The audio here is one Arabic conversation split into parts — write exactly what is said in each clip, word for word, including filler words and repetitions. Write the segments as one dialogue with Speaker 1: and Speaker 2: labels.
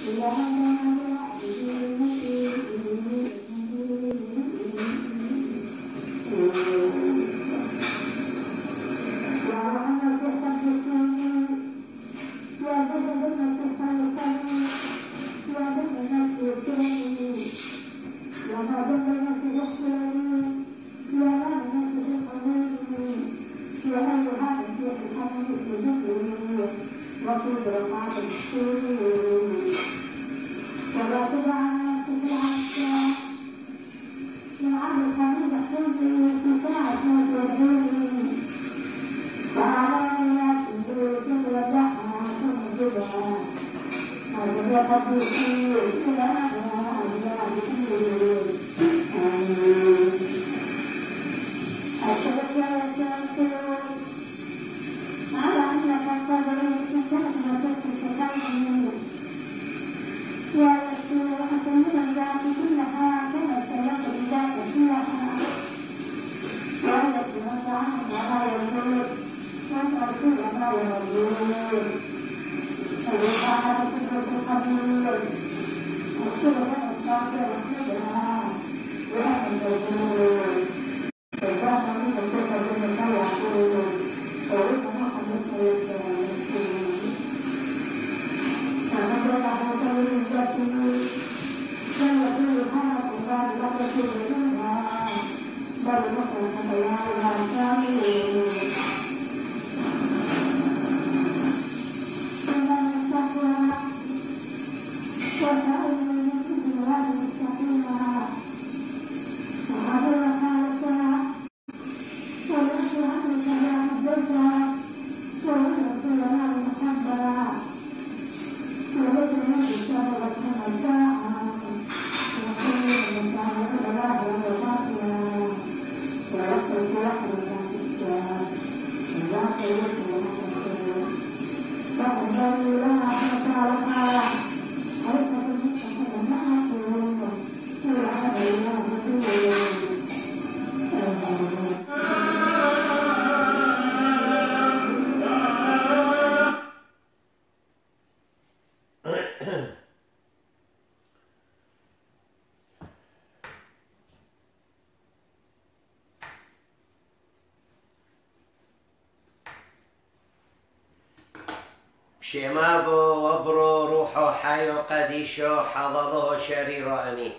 Speaker 1: شمابو وبرو روحو حيو قديشو حضره شريرو أمين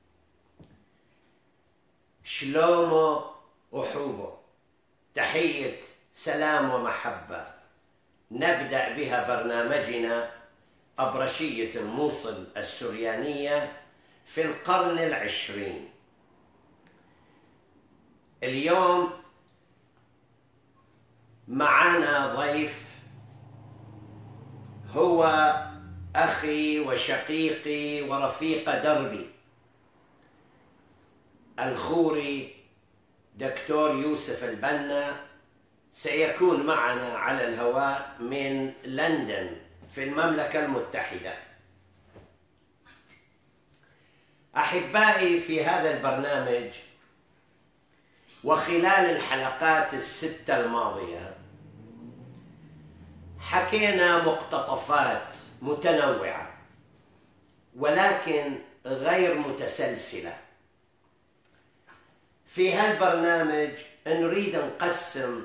Speaker 1: شلومو وحوبو تحية سلام ومحبة نبدأ بها برنامجنا أبرشية الموصل السريانية في القرن العشرين. اليوم معنا ضيف هو أخي وشقيقي ورفيق دربي الخوري دكتور يوسف البنا، سيكون معنا على الهواء من لندن في المملكة المتحدة. أحبائي، في هذا البرنامج وخلال الحلقات الستة الماضية حكينا مقتطفات متنوعة ولكن غير متسلسلة. في هالبرنامج نريد نقسم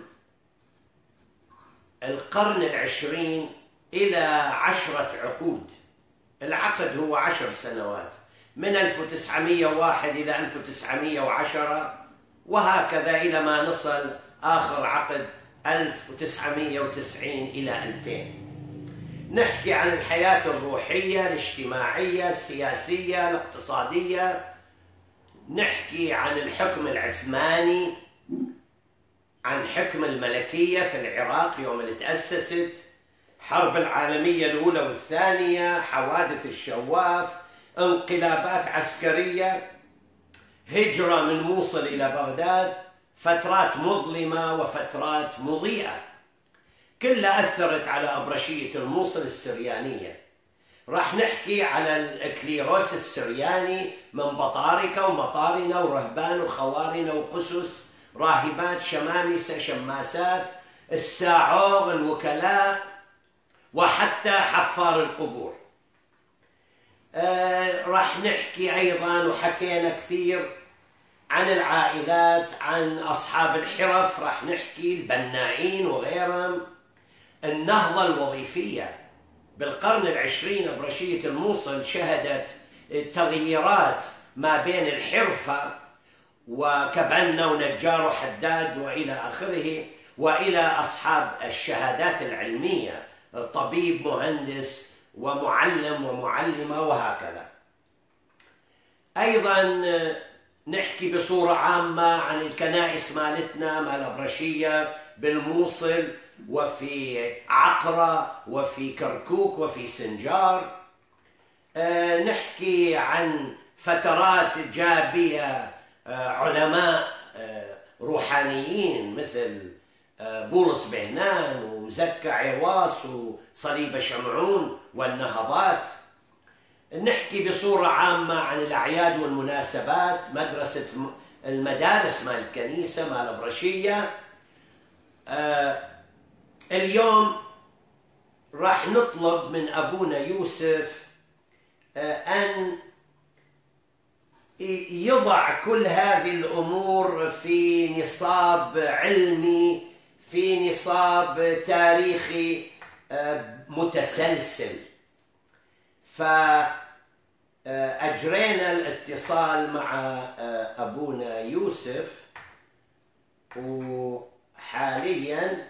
Speaker 1: القرن العشرين إلى عشرة عقود. العقد هو عشر سنوات، من ألف وتسعمئة وواحد إلى ألف وتسعمئة وعشرة، وهكذا إلى ما نصل آخر عقد ألف وتسعمئة وتسعين إلى ألفين. نحكي عن الحياة الروحية، الاجتماعية، السياسية، الاقتصادية، نحكي عن الحكم العثماني، عن حكم الملكية في العراق يوم اللي تأسست، حرب العالمية الأولى والثانية، حوادث الشواف، انقلابات عسكرية، هجرة من موصل إلى بغداد، فترات مظلمة وفترات مضيئة، كلها أثرت على أبرشية الموصل السريانية. راح نحكي على الإكليروس السرياني من بطاركة ومطارنة ورهبان وخوارنة وقسس، راهبات، شمامسة، شماسات، الساعور، الوكلاء، وحتى حفار القبور. آه راح نحكي أيضا، وحكينا كثير عن العائلات، عن أصحاب الحرف، راح نحكي البنائين وغيرهم. النهضة الوظيفية بالقرن العشرين، أبرشية الموصل شهدت تغييرات ما بين الحرفة وكبنا ونجار وحداد وإلى آخره، وإلى أصحاب الشهادات العلمية، طبيب، مهندس، ومعلم ومعلمة، وهكذا. أيضا نحكي بصورة عامة عن الكنائس مالتنا مال أبرشية بالموصل وفي عقرة وفي كركوك وفي سنجار. أه نحكي عن فترات جابية أه علماء أه روحانيين مثل أه بولس بهنان وزكا عواص وصليب شمعون والنهضات. نحكي بصورة عامة عن الأعياد والمناسبات، مدرسة المدارس مال الكنيسة مال أبرشية. أه اليوم راح نطلب من أبونا يوسف أن يضع كل هذه الأمور في نصاب علمي، في نصاب تاريخي متسلسل. فأجرينا الاتصال مع أبونا يوسف، وحاليا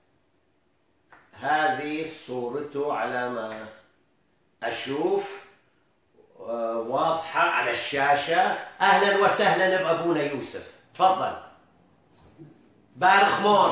Speaker 1: هذه صورته على ما أشوف واضحة على الشاشة. أهلا وسهلا بأبونا يوسف، تفضل. بارخ مور.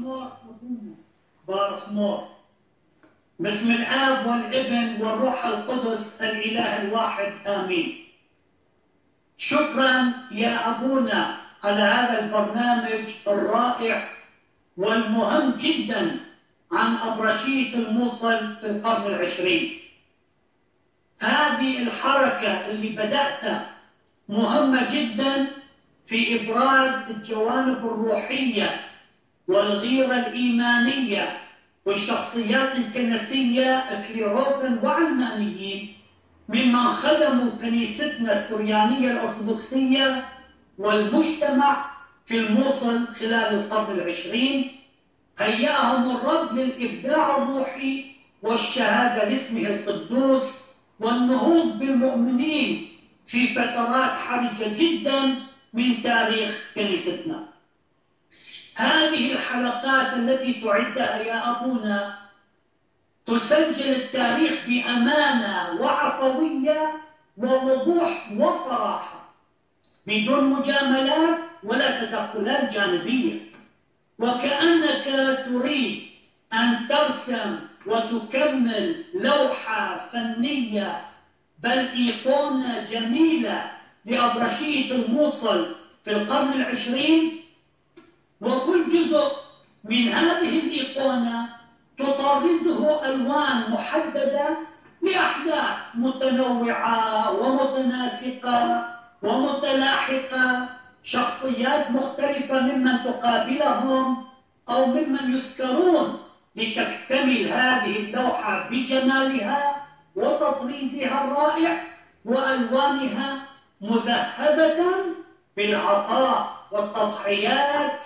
Speaker 2: بارخ مور. باسم الآب والابن والروح القدس الإله الواحد آمين. شكرا يا أبونا على هذا البرنامج الرائع والمهم جدا عن أبرشية الموصل في القرن العشرين. هذه الحركة اللي بدأتها مهمة جدا في إبراز الجوانب الروحية والغيرة الإيمانية والشخصيات الكنسية كليروسا وعلمانيين ممن خدموا كنيستنا السريانية الأرثوذكسية والمجتمع في الموصل خلال القرن العشرين. هيأهم الرب للإبداع الروحي والشهادة لاسمه القدوس والنهوض بالمؤمنين في فترات حرجة جدا من تاريخ كنيستنا. هذه الحلقات التي تعدها يا أبونا تسجل التاريخ بأمانة وعفوية ووضوح وصراحة، بدون مجاملات ولا تدخلات جانبية، وكأنك تريد أن ترسم وتكمل لوحة فنية بل إيقونة جميلة لأبرشية الموصل في القرن العشرين. وكل جزء من هذه الإيقونة تطرزه ألوان محددة لأحداث متنوعة ومتناسقة ومتلاحقة، شخصيات مختلفة ممن تقابلهم أو ممن يذكرون، لتكتمل هذه اللوحة بجمالها وتطريزها الرائع وألوانها مذهبة بالعطاء والتضحيات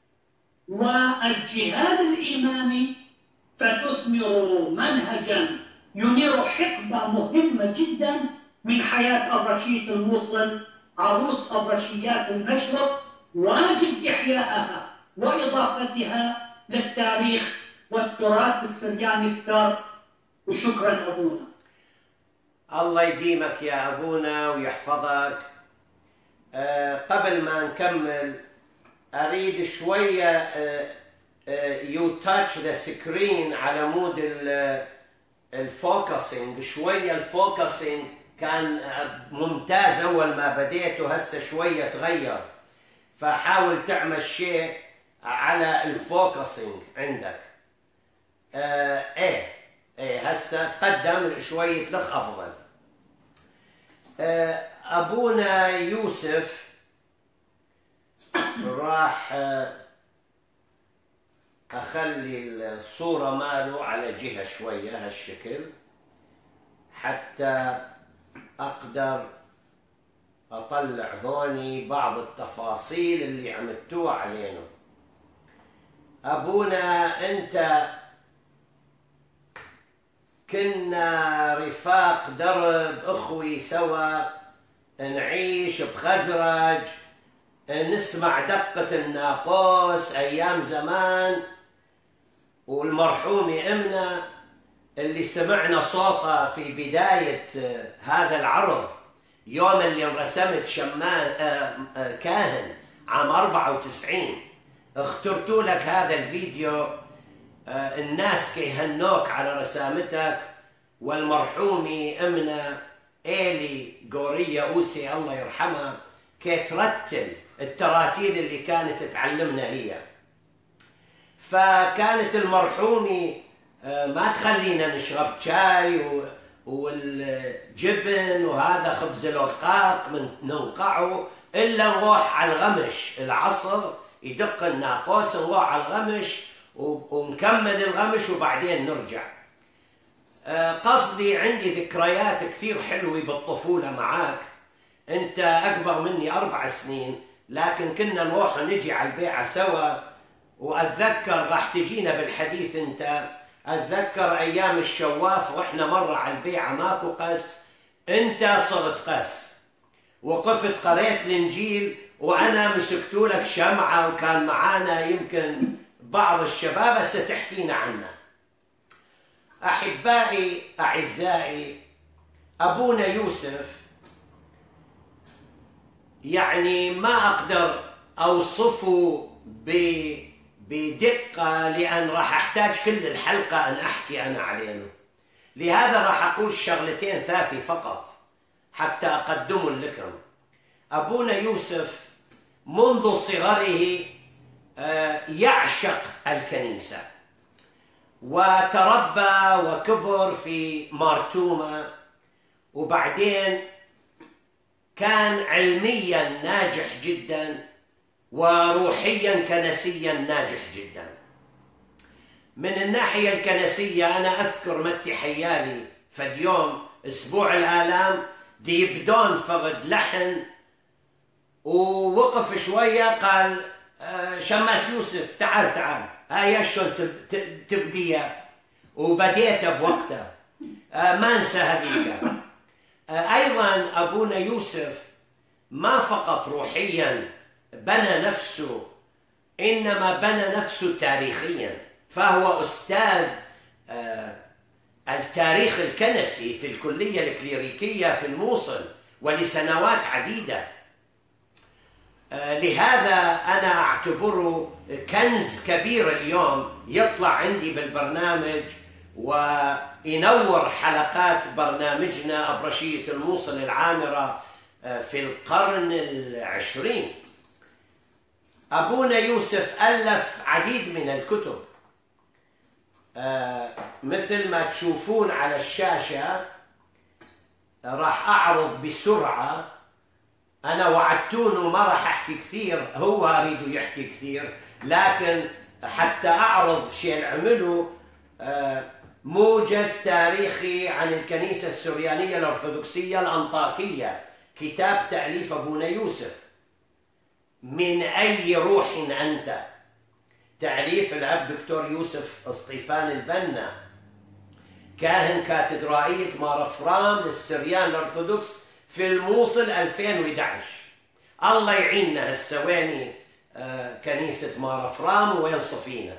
Speaker 2: والجهاد الإيماني، فتثمر منهجا ينير حقبة مهمة جدا من حياة أبرشية الموصل، عروس أبرشيات المشرق، واجب إحيائها وإضافتها للتاريخ والتراث السرياني الثار. وشكرا أبونا.
Speaker 1: الله يديمك يا أبونا ويحفظك. أه قبل ما نكمل أريد شوية يو تاتش ذا سكرين على مود الفوكسينج. شوية الفوكسينج كان ممتاز أول ما بديته، هسه شوية تغير، فحاول تعمل شيء على الفوكسينج عندك. آه ايه ايه هسه تقدم شوية لخ أفضل. آه أبونا يوسف راح أخلي الصورة ماله على جهة شوية هالشكل حتى أقدر أطلع ذوني بعض التفاصيل اللي عملتوها علينا. أبونا أنت كنا رفاق درب أخوي سوا، نعيش بخزرج، نسمع دقة الناقوس أيام زمان، والمرحومة أمنا اللي سمعنا صوتها في بداية هذا العرض يوم اللي انرسمت شمان كاهن عام أربعة وتسعين، اخترتوا لك هذا الفيديو. الناس كيهنوك على رسامتك، والمرحومة أمنا إيلي قورية أوسي الله يرحمها كي ترتل التراتيل اللي كانت تعلمنا هي. فكانت المرحومة ما تخلينا نشرب شاي والجبن وهذا خبز الرقاق من ننقعه، إلا نروح على الغمش العصر، يدق الناقوس نروح على الغمش ونكمل الغمش وبعدين نرجع. قصدي عندي ذكريات كثير حلوة بالطفولة معاك. أنت أكبر مني أربع سنين، لكن كنا نروح ونجي على البيعة سوا، وأتذكر راح تجينا بالحديث أنت. أتذكر أيام الشواف رحنا مرة على البيعة ماكو قس، أنت صرت قس، وقفت قريت الإنجيل وأنا مسكتوا لك شمعة، وكان معانا يمكن بعض الشباب ستحكينا عنه. أحبائي أعزائي، أبونا يوسف يعني ما أقدر أوصفه بدقة، لأن راح أحتاج كل الحلقة أن أحكي أنا عليه. لهذا راح أقول شغلتين ثلاثة فقط حتى أقدمه لكم. أبونا يوسف منذ صغره يعشق الكنيسة، وتربى وكبر في مارتوما، وبعدين كان علميا ناجح جدا وروحيا كنسيا ناجح جدا. من الناحية الكنسية أنا أذكر متي حيالي فد يوم أسبوع الآلام دي يبدون فقد لحن، ووقف شوية قال شماس يوسف تعال تعال هاي شلون تبديها، وبديت بوقتها ما انسى هذيك. أيضا أبونا يوسف ما فقط روحيا بنى نفسه، إنما بنى نفسه تاريخيا، فهو أستاذ التاريخ الكنسي في الكلية الكليريكية في الموصل ولسنوات عديدة. لهذا أنا أعتبره كنز كبير اليوم يطلع عندي بالبرنامج وينور حلقات برنامجنا أبرشية الموصل العامرة في القرن العشرين. أبونا يوسف ألف عديد من الكتب، مثل ما تشوفون على الشاشة. راح أعرض بسرعة، أنا وعدتونه ما راح أحكي كثير، هو أريد يحكي كثير، لكن حتى أعرض شيء عمله موجز تاريخي عن الكنيسة السريانية الأرثوذكسية الأنطاكية، كتاب تأليف أبونا يوسف. من أي روح أنت؟ تأليف الأب دكتور يوسف اسطيفان البنا، كاهن كاتدرائية مار افرام للسريان الأرثوذكس في الموصل ألفين وإحدى عشر. الله يعيننا هالسواني كنيسة مار افرام وين صفينا.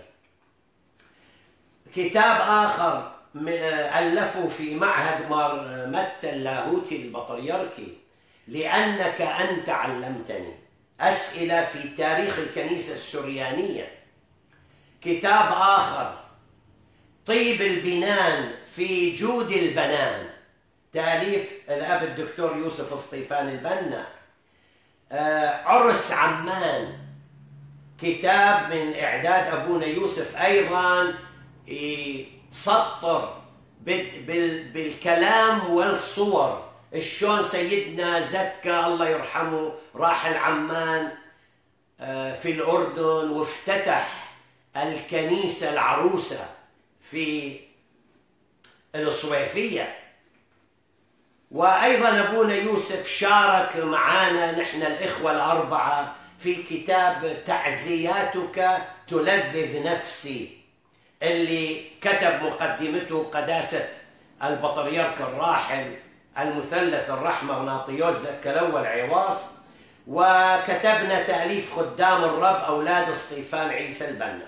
Speaker 1: كتاب آخر ألفه في معهد مار متى اللاهوتي البطريركي، لأنك أنت علمتني، أسئلة في تاريخ الكنيسة السريانية. كتاب آخر طيب البنان في جود البنان، تأليف الأب الدكتور يوسف اسطيفان البنا. عرس عمان، كتاب من إعداد أبونا يوسف، أيضا سطر بالكلام والصور شلون سيدنا زكا الله يرحمه راح العمان في الأردن وافتتح الكنيسة العروسة في الصويفية. وأيضا أبونا يوسف شارك معنا نحن الإخوة الأربعة في كتاب تعزياتك تلذذ نفسي، اللي كتب مقدمته قداسة البطريرك الراحل المثلث الرحمة غناطيوس زكلول عواص، وكتبنا تأليف خدام الرب أولاد اسطيفان عيسى البنا.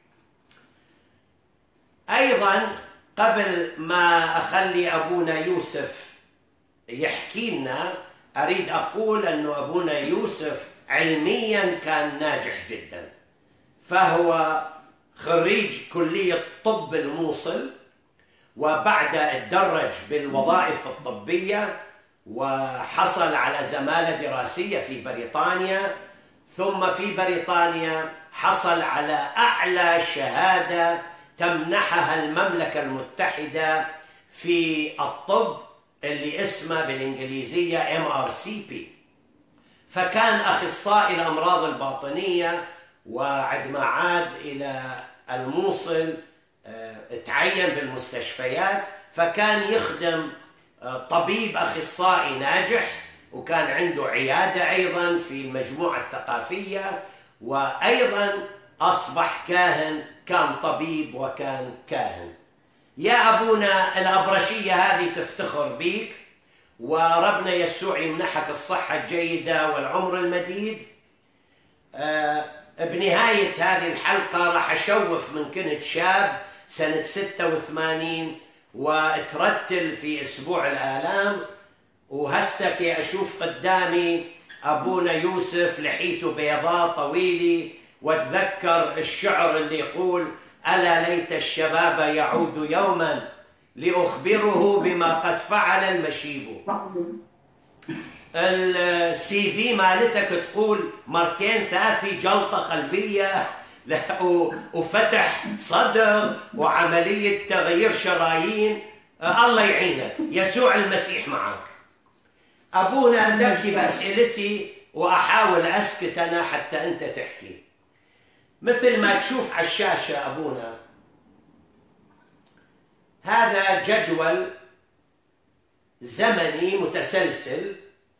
Speaker 1: أيضا قبل ما أخلي أبونا يوسف يحكي لنا، أريد أقول أنه أبونا يوسف علميا كان ناجح جدا، فهو خريج كلية طب الموصل، وبعد تدرج بالوظائف الطبية وحصل على زمالة دراسية في بريطانيا، ثم في بريطانيا حصل على أعلى شهادة تمنحها المملكة المتحدة في الطب اللي اسمها بالإنجليزية إم آر سي بي، فكان أخصائي الأمراض الباطنية، وعندما عاد إلى الموصل تعين بالمستشفيات، فكان يخدم طبيب أخصائي ناجح، وكان عنده عيادة أيضا في المجموعة الثقافية، وأيضا أصبح كاهن، كان طبيب وكان كاهن. يا أبونا الأبرشية هذه تفتخر بيك، وربنا يسوع يمنحك الصحة الجيدة والعمر المديد. آه بنهاية هذه الحلقة راح أشوف من كنت شاب سنة ستة وثمانين وترتل في أسبوع الآلام، وهسك أشوف قدامي أبونا يوسف لحيته بيضاء طويلة، واتذكر الشعر اللي يقول: ألا ليت الشباب يعود يوما لأخبره بما قد فعل المشيب. السي في مالتك تقول مرتين ثلاثة جلطة قلبية وفتح صدر وعملية تغيير شرايين. الله يعينك، يسوع المسيح معك. أبونا نبدي بأسئلتي وأحاول أسكت أنا حتى أنت تحكي. مثل ما تشوف على الشاشة أبونا، هذا جدول زمني متسلسل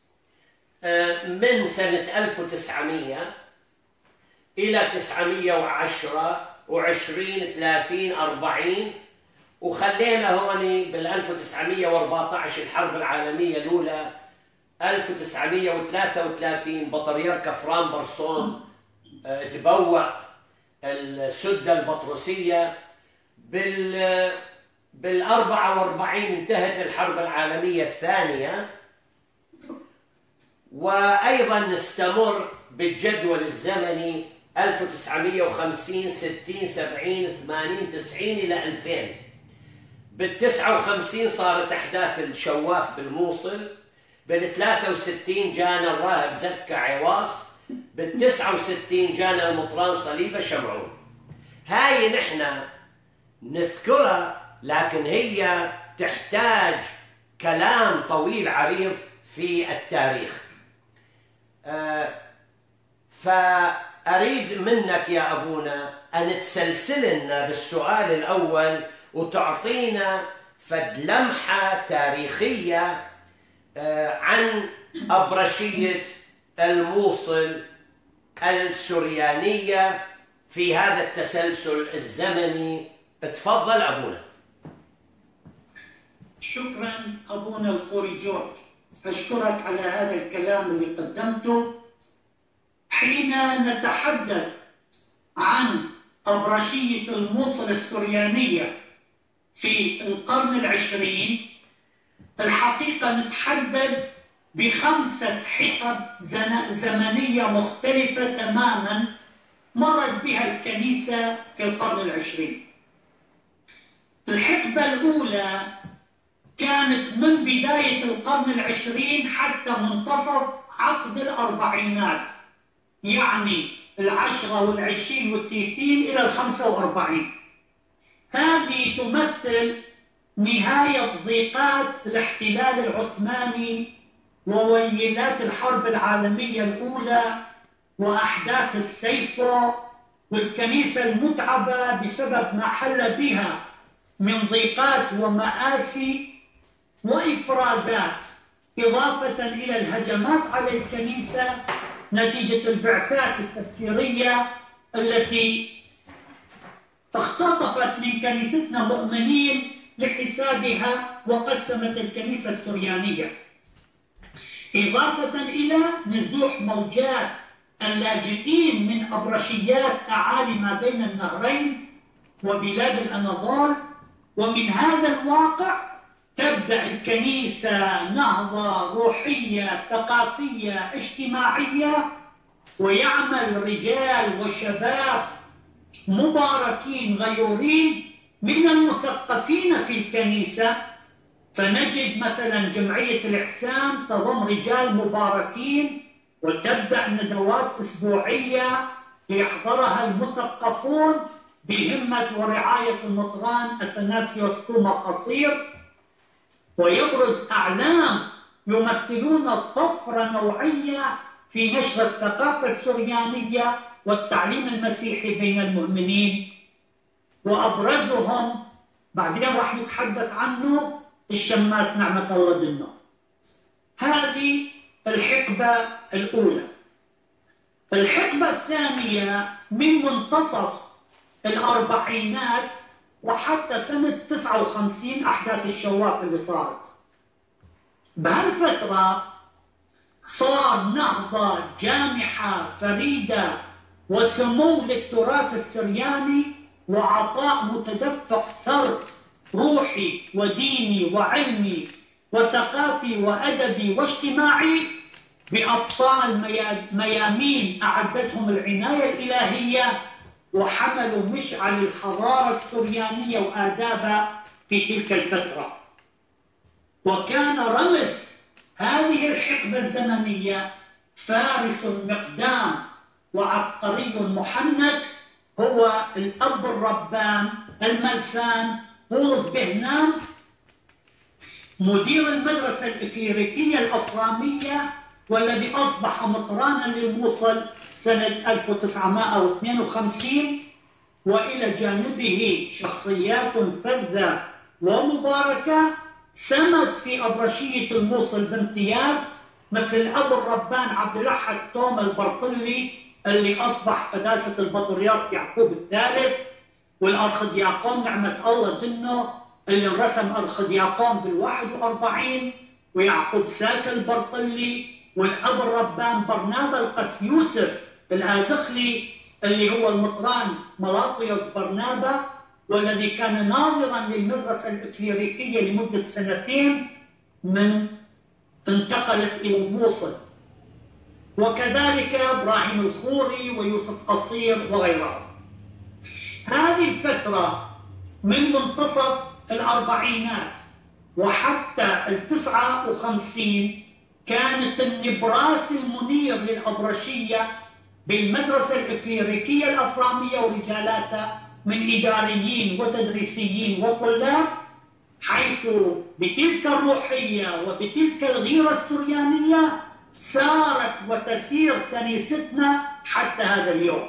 Speaker 1: من سنة ألف وتسعمئة إلى تسعمئة وعشرة وعشرين ثلاثين أربعين، وخلينا هون بال ألف وتسعمئة وأربعة عشر الحرب العالمية الأولى، ألف وتسعمئة وثلاثة وثلاثين بطريرك فران برسون تبوأ السدة البطرسية، بال بالأربعة وأربعين انتهت الحرب العالمية الثانية، وأيضا نستمر بالجدول الزمني ألف وتسعمئة وخمسين ستين سبعين ثمانين تسعين إلى ألفين. بالتسعة وخمسين صارت أحداث الشواف بالموصل، بالثلاثة وستين جانا الراهب زكا عواص، بالتسعة وستين جانا المطران صليبة شمعون. هاي نحن نذكرها، لكن هي تحتاج كلام طويل عريض في التاريخ. آه فأريد منك يا أبونا أن تسلسل لنا بالسؤال الأول وتعطينا فد لمحة تاريخية آه عن أبرشية الموصل السريانية في هذا التسلسل الزمني. تفضل أبونا.
Speaker 2: شكرا أبونا الخوري جورج، أشكرك على هذا الكلام اللي قدمته. حين نتحدث عن أبرشية الموصل السريانية في القرن العشرين، الحقيقة نتحدث بخمسة حقب زمنية مختلفة تماما مرت بها الكنيسة في القرن العشرين. الحقبة الأولى كانت من بداية القرن العشرين حتى منتصف عقد الأربعينات، يعني العشرة والعشرين والثلاثين إلى الخمسة وأربعين. هذه تمثل نهاية ضيقات الاحتلال العثماني وويلات الحرب العالمية الأولى وأحداث السيفو، والكنيسة المتعبة بسبب ما حل بها من ضيقات ومآسي وإفرازات، إضافة إلى الهجمات على الكنيسة نتيجة البعثات التبشيرية التي اختطفت من كنيستنا مؤمنين لحسابها وقسمت الكنيسة السريانية، إضافة إلى نزوح موجات اللاجئين من أبرشيات أعالي ما بين النهرين وبلاد الأناضول. ومن هذا الواقع تبدأ الكنيسة نهضة روحية ثقافية اجتماعية، ويعمل رجال وشباب مباركين غيورين من المثقفين في الكنيسة. فنجد مثلا جمعية الإحسان تضم رجال مباركين، وتبدأ ندوات أسبوعية يحضرها المثقفون بهمة ورعاية المطران أثناسيوس توما قصير، ويبرز أعلام يمثلون طفرة نوعية في نشر الثقافة السريانية والتعليم المسيحي بين المؤمنين. وأبرزهم بعدين راح نتحدث عنه الشماس نعمة الله دنو. هذه الحقبة الأولى. الحقبة الثانية من منتصف الأربعينات وحتى سنة تسعة وخمسين أحداث الشواف اللي صارت. بهالفترة صار نهضة جامحة فريدة وسمو للتراث السرياني، وعطاء متدفق ثر روحي وديني وعلمي وثقافي وأدبي واجتماعي بأبطال ميامين أعدتهم العناية الإلهية، وحملوا مشعل الحضارة السريانية وآدابها في تلك الفترة. وكان رمز هذه الحقبة الزمنية فارس مقدام وعبقري محنك هو الأب الربان الملفان بولس بهنام، مدير المدرسة الإكليريكية الأفرامية، والذي أصبح مطرانا للموصل سنة ألف وتسعمائة واثنين وخمسين. وإلى جانبه شخصيات فذة ومباركة سمت في أبرشية الموصل بامتياز، مثل الأب الربان عبد الأحد توما البرطلي اللي أصبح قداسة البطريرك يعقوب الثالث، والأرخدياقون نعمة الله دنو اللي انرسم أرخدياقون بالواحد وأربعين، ويعقوب ساكا البرطلي، والأب الربان برنابا القس يوسف الآزخلي اللي هو المطران ملاطيوس برنابا، والذي كان ناظرا للمدرسة الإكليريكية لمدة سنتين من انتقلت إلى الموصل، وكذلك إبراهيم الخوري ويوسف قصير وغيرهم. هذه الفترة من منتصف الأربعينات وحتى التسعة وخمسين كانت النبراس المنير للأبرشية بالمدرسة الإكليريكية الأفرامية ورجالاتها من إداريين وتدريسيين وطلاب، حيث بتلك الروحية وبتلك الغيرة السريانية سارت وتسير كنيستنا حتى هذا اليوم.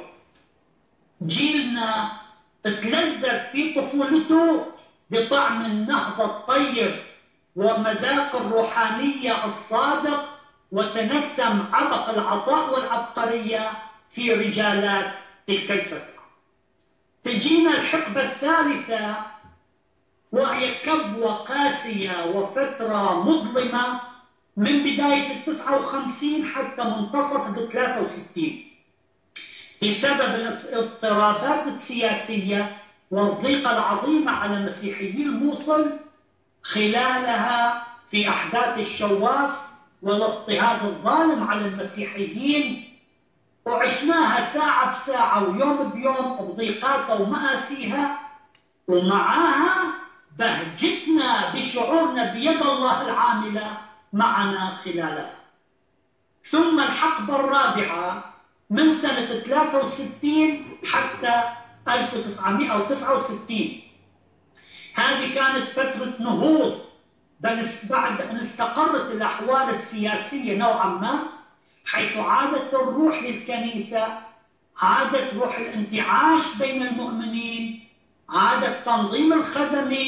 Speaker 2: جيلنا تلذذ في طفولته بطعم النهضة الطيب ومذاق الروحانية الصادق، وتنسم عبق العطاء والعبقرية في رجالات تلك الفترة. تجينا الحقبة الثالثة وهي كبوة قاسية وفترة مظلمة من بداية التسعة وخمسين حتى منتصف الثلاثة وستين بسبب الاضطرابات السياسية والضيقة العظيمة على مسيحيي الموصل خلالها في أحداث الشواف والاضطهاد الظالم على المسيحيين، وعشناها ساعة بساعة ويوم بيوم بضيقاتها ومآسيها، ومعها بهجتنا بشعورنا بيد الله العاملة معنا خلالها. ثم الحقبة الرابعة من سنة ثلاثة وستين حتى ألف وتسعمائة وتسعة وستين، هذه كانت فترة نهوض، بل بعد أن استقرت الأحوال السياسية نوعا ما، حيث عادت الروح للكنيسة، عادت روح الانتعاش بين المؤمنين، عاد التنظيم الخدمي،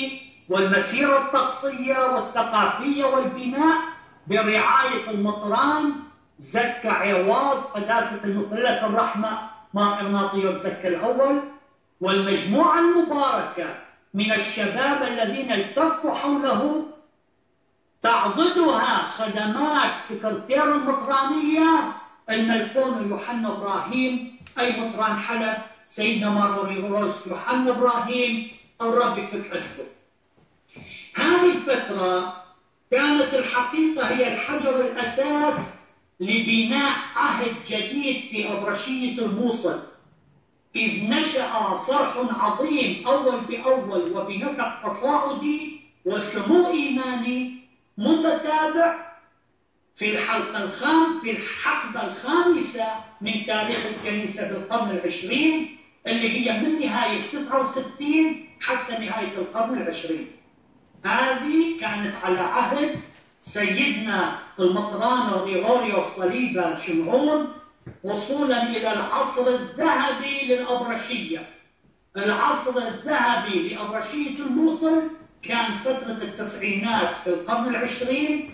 Speaker 2: والمسيرة الطقسية والثقافية والبناء برعاية المطران زكا عواز قداسة المثلث الرحمة مار إغناطيوس زكا الأول، والمجموعة المباركة من الشباب الذين التفوا حوله تعضدها خدمات سكرتير المطرانية الملفون يوحنا إبراهيم أي مطران حلب سيدنا ماروريغوروس يوحنا إبراهيم الرب يفك أسره. هذه الفترة كانت الحقيقة هي الحجر الأساس لبناء عهد جديد في أبرشية الموصل، إذ نشأ صرح عظيم أول بأول وبنسق تصاعدي وسمو إيماني متتابع في الحلقة الخام في الحقبة الخامسة من تاريخ الكنيسة في القرن العشرين، اللي هي من نهاية تسعة وستين حتى نهاية القرن العشرين. هذه كانت على عهد سيدنا المطران غريغوريوس صليبا شمعون، وصولا إلى العصر الذهبي للأبرشية. العصر الذهبي لأبرشية الموصل كان فترة التسعينات في القرن العشرين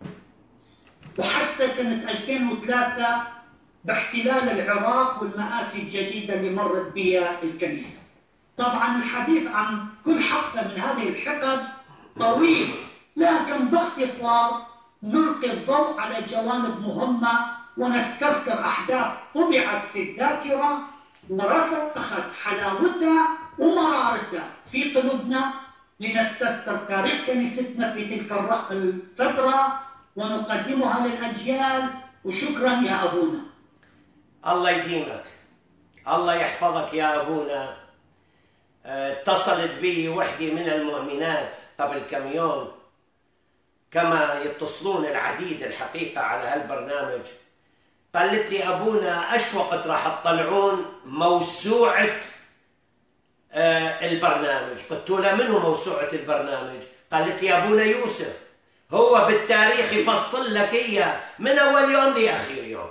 Speaker 2: وحتى سنة ألفين وثلاثة باحتلال العراق والمآسي الجديدة اللي مرت بها الكنيسة. طبعا الحديث عن كل حقبة من هذه الحقب طويل، لكن باختصار نلقي الضوء على جوانب مهمة ونستذكر أحداث طبعت في الذاكرة ورسخت حلاوتها ومرارتها في قلوبنا لنستذكر تاريخ كنيستنا في تلك الفترة ونقدمها للأجيال. وشكرا يا أبونا.
Speaker 1: الله يديمك، الله يحفظك يا أبونا. اتصلت بي وحدة من المؤمنات قبل كم يوم، كما يتصلون العديد الحقيقة على هالبرنامج، قالت لي أبونا أش وقت راح تطلعون موسوعة البرنامج؟ قلت لها منو موسوعة البرنامج؟ قالت لي أبونا يوسف، هو بالتاريخ يفصل لك إياه من أول يوم لآخر يوم.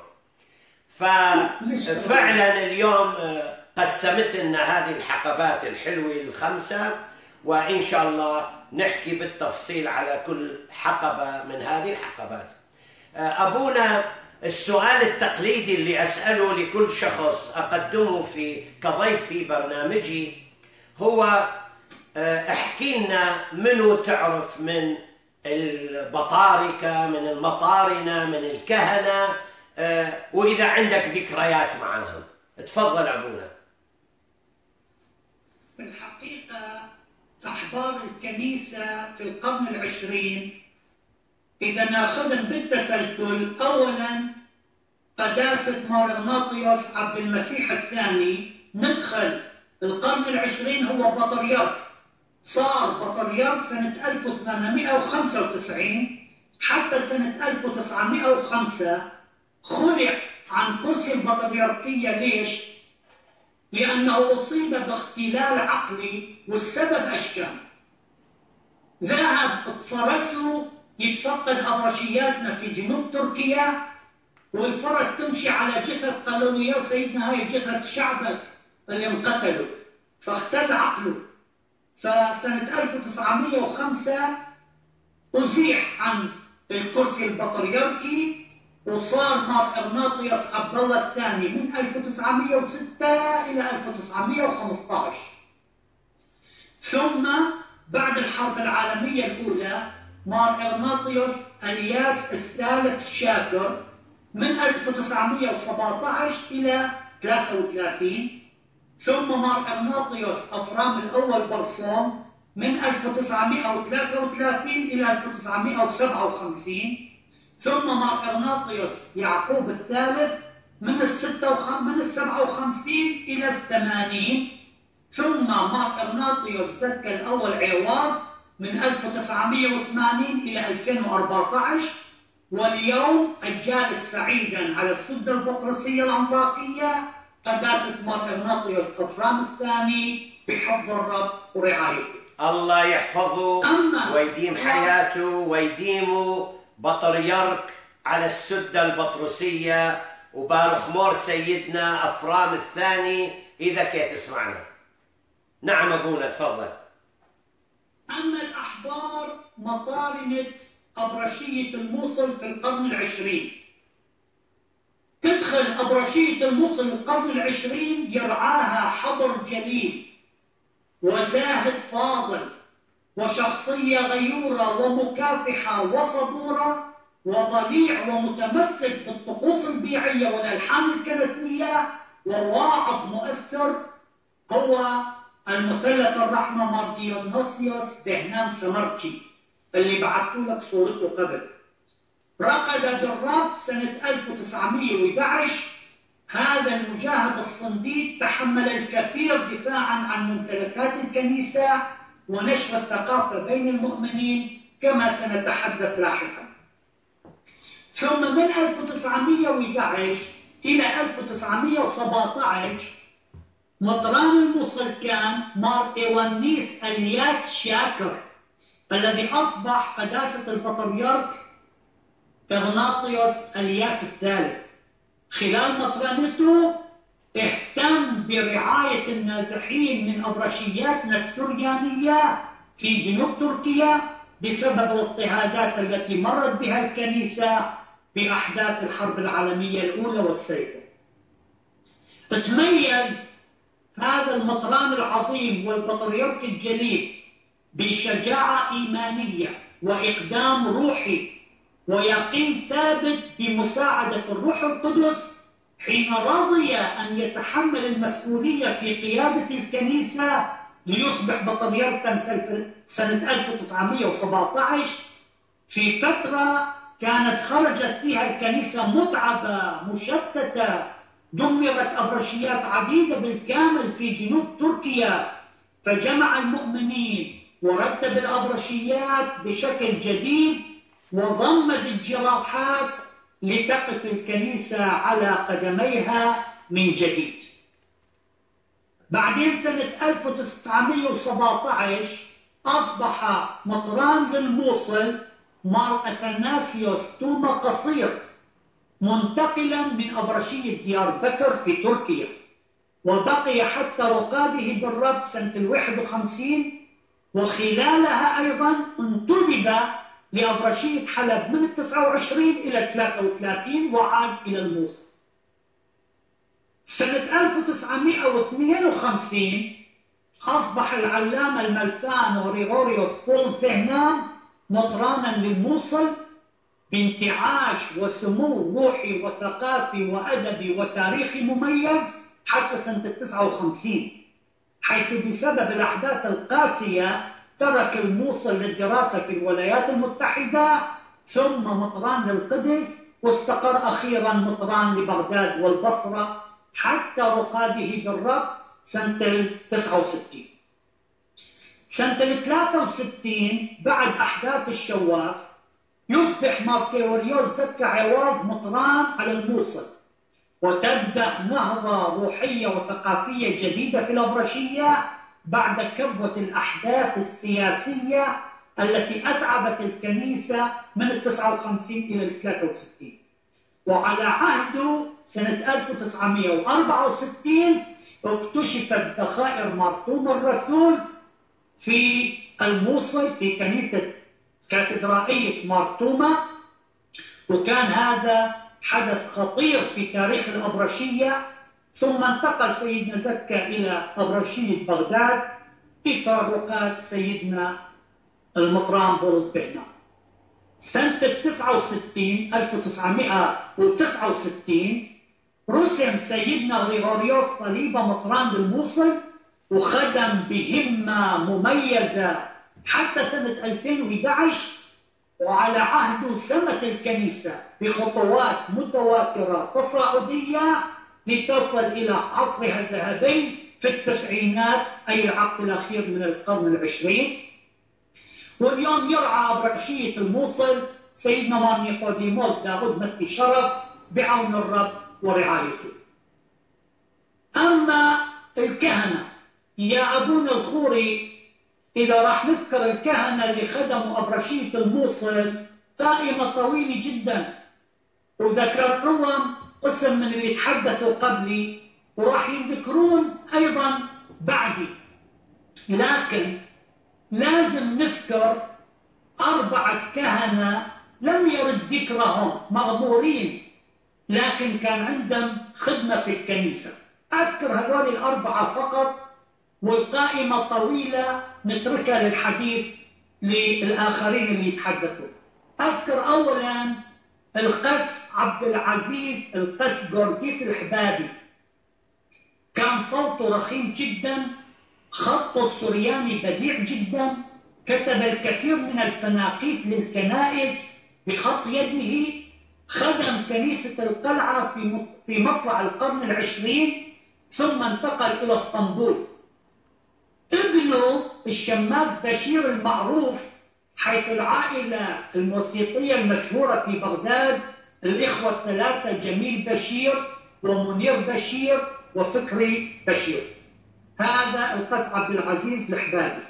Speaker 1: ففعلا اليوم قسمت لنا هذه الحقبات الحلوة الخمسة، وإن شاء الله نحكي بالتفصيل على كل حقبة من هذه الحقبات. أبونا، السؤال التقليدي اللي أسأله لكل شخص أقدمه في كضيف في برنامجي هو احكي لنا منو تعرف من البطاركة، من المطارنة، من الكهنة، وإذا عندك ذكريات معهم. تفضل أبونا.
Speaker 2: في الحقيقة أحبار الكنيسة في القرن العشرين إذا ناخذهم بالتسلسل، أولا قداسة مار إغناطيوس عبد المسيح الثاني ندخل القرن العشرين هو بطريرك، صار بطريرك سنة ألف وثمانمئة وخمسة وتسعين حتى سنة ألف وتسعمئة وخمسة خلع عن كرسي البطريركية. ليش؟ لأنه أصيب باختلال عقلي، والسبب أشكال. ذهب بفرسه يتفقد أبرشياتنا في جنوب تركيا، والفرس تمشي على جثة قالوا يا سيدنا هاي جثة شعبك اللي انقتلوا، فاختل عقله. فسنة ألف وتسعمئة وخمسة أزيح عن الكرسي البطريركي وصار مار إغناطيوس عبد الله الثاني من ألف وتسعمئة وستة إلى ألف وتسعمئة وخمسة عشر. ثم بعد الحرب العالمية الأولى مار إغناطيوس الياس الثالث شاكر من ألف وتسعمئة وسبعة عشر إلى ثلاثة وثلاثين. ثم مار إغناطيوس أفرام الأول برصوم من ألف وتسعمئة وثلاثة وثلاثين إلى ألف وتسعمئة وسبعة وخمسين. ثم مار إغناطيوس يعقوب الثالث من من السبعة وخمسين إلى الثمانين. ثم مار إغناطيوس زكا الأول عواز من ألف وتسعمئة وثمانين إلى ألفين وأربعة عشر. واليوم الجالس سعيدا على السدة البطرسية الأنطاكية قداسة مار إغناطيوس أفرام الثاني بحفظ الرب ورعايته.
Speaker 1: الله يحفظه ويديم حياته ويديمه بطريرك على السدة البطرسية، وبارخ مور سيدنا أفرام الثاني إذا كي تسمعنا. نعم أبونا تفضل.
Speaker 2: أما الأحبار مطارنة أبرشية الموصل في القرن العشرين. تدخل أبرشية الموصل القرن العشرين يرعاها حبر جليل وزاهد فاضل وشخصية غيورة ومكافحة وصبورة وضليع ومتمسك بالطقوس البيعية والألحان الكنسية وواعظ مؤثر، هو المثلث الرحمة مار ديونيسيوس بهنام سمرتشي اللي بعثت لك صورته قبل. رقد بالرب سنة ألف وتسعمئة وأحد عشر. هذا المجاهد الصنديد تحمل الكثير دفاعا عن ممتلكات الكنيسة ونشر الثقافة بين المؤمنين كما سنتحدث لاحقا. ثم من ألف وتسعمئة وأحد عشر إلى ألف وتسعمئة وسبعة عشر مطران الموصل كان مار إيوانيس الياس شاكر الذي أصبح قداسة البطريرك إغناطيوس الياس الثالث. خلال مطرانته اهتم برعاية النازحين من أبرشياتنا السريانية في جنوب تركيا بسبب الاضطهادات التي مرت بها الكنيسة بأحداث الحرب العالمية الأولى والثانية. تميز هذا المطران العظيم والبطريرك الجليل بشجاعة إيمانية وإقدام روحي ويقين ثابت بمساعدة الروح القدس حين رضي أن يتحمل المسؤولية في قيادة الكنيسة ليصبح بطريركا سنة ألف وتسعمئة وسبعة عشر في فترة كانت خرجت فيها الكنيسة متعبة مشتتة، دمرت أبرشيات عديدة بالكامل في جنوب تركيا، فجمع المؤمنين ورتب الأبرشيات بشكل جديد وضمد الجراحات لتقف الكنيسة على قدميها من جديد. بعدين سنة ألف وتسعمئة وسبعة عشر أصبح مطران للموصل مار أثناسيوس توما قصير منتقلا من أبرشية ديار بكر في تركيا، وبقي حتى رقاده بالرب سنة الواحد وخمسين، وخلالها أيضا انتدب لأبرشية حلب من التسعة وعشرين إلى ثلاثة وثلاثين وعاد إلى الموصل. سنة ألف وتسعمئة واثنين وخمسين أصبح العلامة الملفان غريغوريوس بولس بهنام مطرانا للموصل بانتعاش وسمو روحي وثقافي وأدبي وتاريخي مميز حتى سنة التسعة وخمسين، حيث بسبب الأحداث القاسية ترك الموصل للدراسة في الولايات المتحدة ثم مطران للقدس، واستقر أخيرا مطران لبغداد والبصرة حتى رقاده بالرب سنة التسعة وستين. سنة الثلاثة وستين بعد أحداث الشواف يصبح مارسيوريوس زكا عواز مطران على الموصل، وتبدأ نهضة روحية وثقافية جديدة في الأبرشية بعد كبوة الأحداث السياسية التي أتعبت الكنيسة من التسعة وخمسين إلى الثلاثة وستين. وعلى عهده سنة ألف وتسعمئة وأربعة وستين اكتشفت ذخائر مارتوم الرسول في الموصل في كنيسة كاتدرائية مارتومة، وكان هذا حدث خطير في تاريخ الأبرشية. ثم انتقل سيدنا زكا إلى أبرشية بغداد إثر رقاد سيدنا المطران بولس بهنام. سنة التسعة وستين ألف وتسعمئة وتسعة وستين رسم سيدنا غريغوريوس صليبة مطران للموصل وخدم بهمة مميزة حتى سنة ألفين وأحد عشر، وعلى عهده سمت الكنيسة بخطوات متواترة تصاعدية لتصل إلى عصرها الذهبي في التسعينات أي العقد الأخير من القرن العشرين. واليوم يرعى أبرشية الموصل سيدنا مار نيقوديموس داود متي شرف بعون الرب ورعايته. أما الكهنة يا أبونا الخوري، إذا راح نذكر الكهنة اللي خدموا أبرشية الموصل قائمة طويلة جدا، وذكرتهم قسم من اللي يتحدثوا قبلي وراح يذكرون أيضا بعدي، لكن لازم نذكر أربعة كهنة لم يرد ذكرهم، مغمورين، لكن كان عندهم خدمة في الكنيسة. أذكر هذول الأربعة فقط، والقائمة طويلة نتركها للحديث للآخرين اللي يتحدثوا. أذكر أولا القس عبد العزيز القس جورجيس الحبابي، كان صوته رخيم جدا، خطه السرياني بديع جدا، كتب الكثير من الفناقيس للكنائس بخط يده، خدم كنيسة القلعة في في مطلع القرن العشرين، ثم انتقل إلى اسطنبول. ابنه الشماس بشير المعروف، حيث العائلة الموسيقية المشهورة في بغداد الإخوة الثلاثة جميل بشير ومنير بشير وفكري بشير. هذا القس عبد العزيز الحبابي.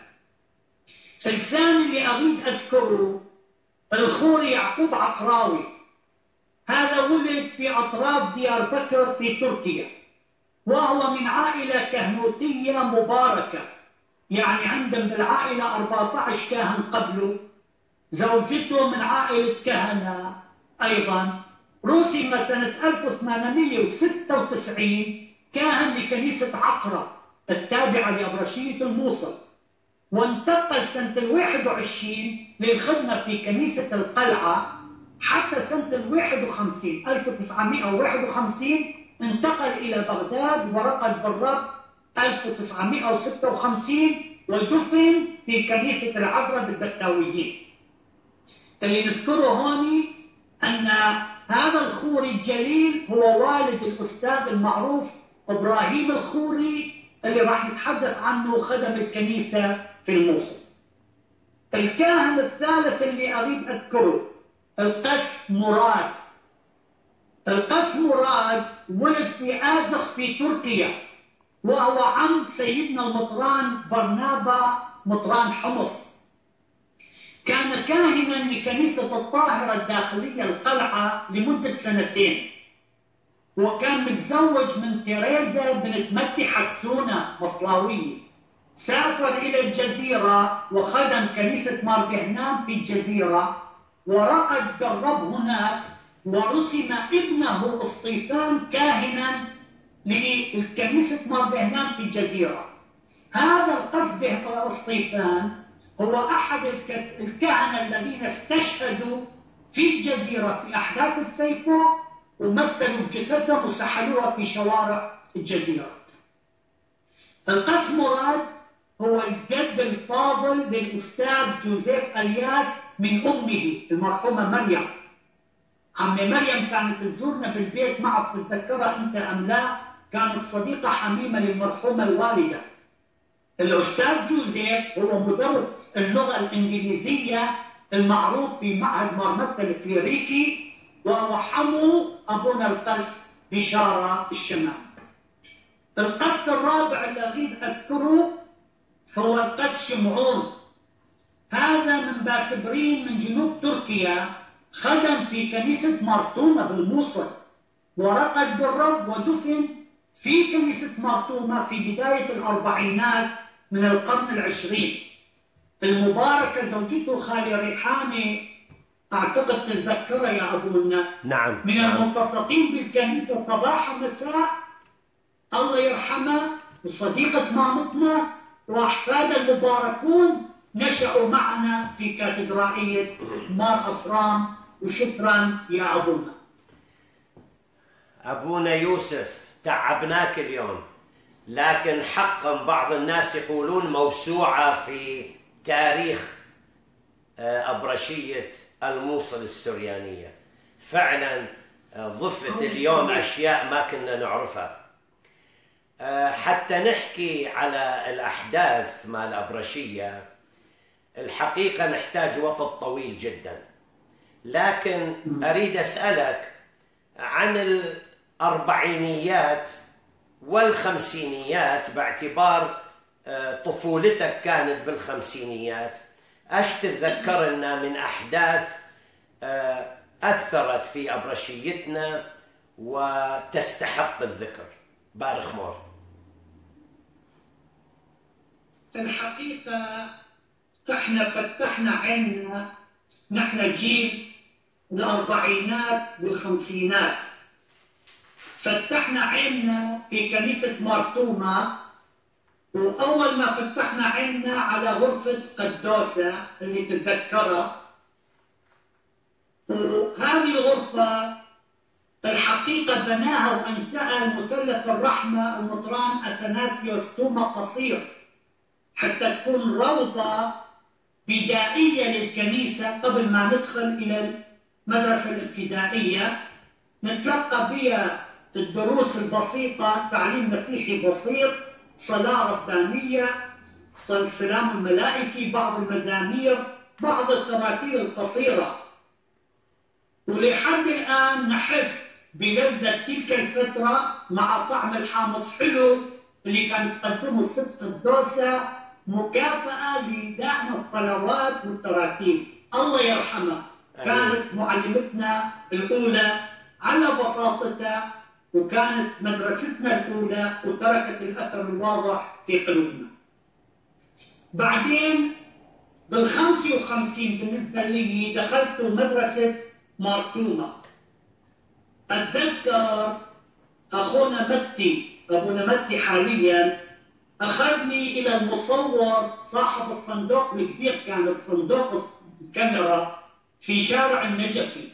Speaker 2: الثاني اللي أريد أذكره الخوري يعقوب عقراوي، هذا ولد في أطراف ديار بكر في تركيا، وهو من عائلة كهنوتية مباركة، يعني عندهم بالعائلة أربعة عشر كاهن قبله، زوجته من عائلة كهنة أيضا. رسم سنة ألف وثمانمئة وستة وتسعين كاهن لكنيسة عقرة التابعة لأبرشية الموصل، وانتقل سنة الواحد وعشرين للخدمة في كنيسة القلعة حتى سنة الواحد وخمسين ألف وتسعمئة وواحد وخمسين انتقل إلى بغداد ورقد بالرب ألف وتسعمئة وستة وخمسين، ودفن في كنيسة العذراء بالبتاويين. اللي نذكره هون أن هذا الخوري الجليل هو والد الأستاذ المعروف إبراهيم الخوري اللي راح نتحدث عنه، خدم الكنيسة في الموصل. الكاهن الثالث اللي أريد أذكره القس مراد. القس مراد ولد في آزخ في تركيا، وهو عم سيدنا المطران برنابا مطران حمص. كان كاهنا لكنيسة الطاهرة الداخلية القلعة لمدة سنتين، وكان متزوج من تيريزا بنت متي حسونة مصلاوية. سافر إلى الجزيرة وخدم كنيسة مار بهنام في الجزيرة، ورقد بالرب هناك، ورسم ابنه اسطيفان كاهنا لكنيسة مار بهنام في الجزيرة. هذا القس اسطيفان هو أحد الكهنة الذين استشهدوا في الجزيرة في أحداث السيفو، ومثلوا جثثهم وسحلوها في شوارع الجزيرة. القس مراد هو الجد الفاضل للأستاذ جوزيف الياس من أمه المرحومة مريم. عم مريم كانت تزورنا بالبيت، ما أعرف تتذكرها أنت أم لا، كانت صديقة حميمة للمرحومة الوالدة. الأستاذ جوزيف هو مدرس اللغة الإنجليزية المعروف في معهد مرمطة الكليريكي، وهو حمو أبونا القس بشارة الشمال. القس الرابع اللي أريد أذكره هو القس شمعون. هذا من باسبرين من جنوب تركيا، خدم في كنيسة مرتومة بالموصل، ورقد بالرب ودفن في كنيسة مرتومة في بداية الأربعينات من القرن العشرين. المباركة زوجته خالي ريحانة، أعتقد تتذكرها يا أبونا،
Speaker 1: نعم،
Speaker 2: من
Speaker 1: نعم.
Speaker 2: الملتصقين بالكنيسة صباح ومساء، الله يرحمها، وصديقة مامتنا، وأحفاد المباركون نشأوا معنا في كاتدرائية مار أفرام. وشكرا يا أبونا.
Speaker 1: أبونا يوسف، تعبناك اليوم، لكن حقا بعض الناس يقولون موسوعة في تاريخ أبرشية الموصل السريانية. فعلا ضفت اليوم أشياء ما كنا نعرفها. حتى نحكي على الأحداث مع الأبرشية الحقيقة نحتاج وقت طويل جدا، لكن أريد أسألك عن الأربعينيات والخمسينيات، باعتبار طفولتك كانت بالخمسينيات. أش تتذكر لنا من أحداث أثرت في أبرشيتنا وتستحق الذكر؟ بارخ مور.
Speaker 2: الحقيقة احنا فتحنا عيننا، نحن جيل الأربعينات والخمسينات، فتحنا عيننا في كنيسة مارتوما، وأول ما فتحنا عيننا على غرفة قدوسة اللي تتذكرها، وهذه الغرفة الحقيقة بناها وأنشأها المثلث الرحمة المطران أثناسيوس توما قصير، حتى تكون روضة بدائية للكنيسة قبل ما ندخل إلى المدرسة الابتدائية، نتلقى بها الدروس البسيطة، تعليم مسيحي بسيط، صلاة ربانية، سلام الملائكي، بعض المزامير، بعض التراتيل القصيرة. ولحد الآن نحس بلذة تلك الفترة مع طعم الحامض حلو اللي كانت تقدمه الست قدوسة مكافأة لدعم الصلوات والتراتيل. الله يرحمها، كانت معلمتنا الأولى على بساطتها، وكانت مدرستنا الأولى، وتركت الأثر الواضح في قلوبنا. بعدين بالخمسة وخمسين بالنسبة لي دخلت مدرسة مارتوما. أتذكر أخونا متي، أبونا متي حاليا، أخذني إلى المصور صاحب الصندوق الكبير، كانت صندوق الكاميرا في شارع النجفي.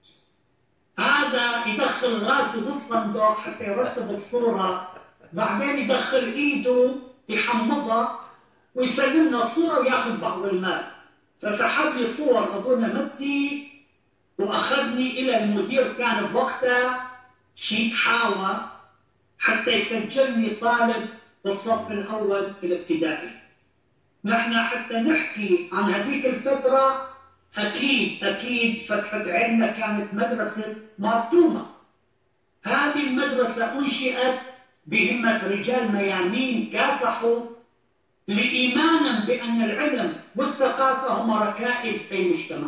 Speaker 2: هذا يدخل راسه بالصندوق حتى يرتب الصورة، بعدين يدخل إيده يحمضها ويسلمنا الصورة وياخذ بعض المال. فسحب لي صور أبونا متي وأخذني إلى المدير، كان بوقتها شيك حاوى، حتى يسجلني طالب بالصف الأول الابتدائي. نحن حتى نحكي عن هذيك الفترة أكيد أكيد فتحة عيننا كانت مدرسة مارتوما. هذه المدرسة أنشئت بهمة رجال ميامين كافحوا لإيمانا بأن العلم والثقافة هما ركائز أي مجتمع.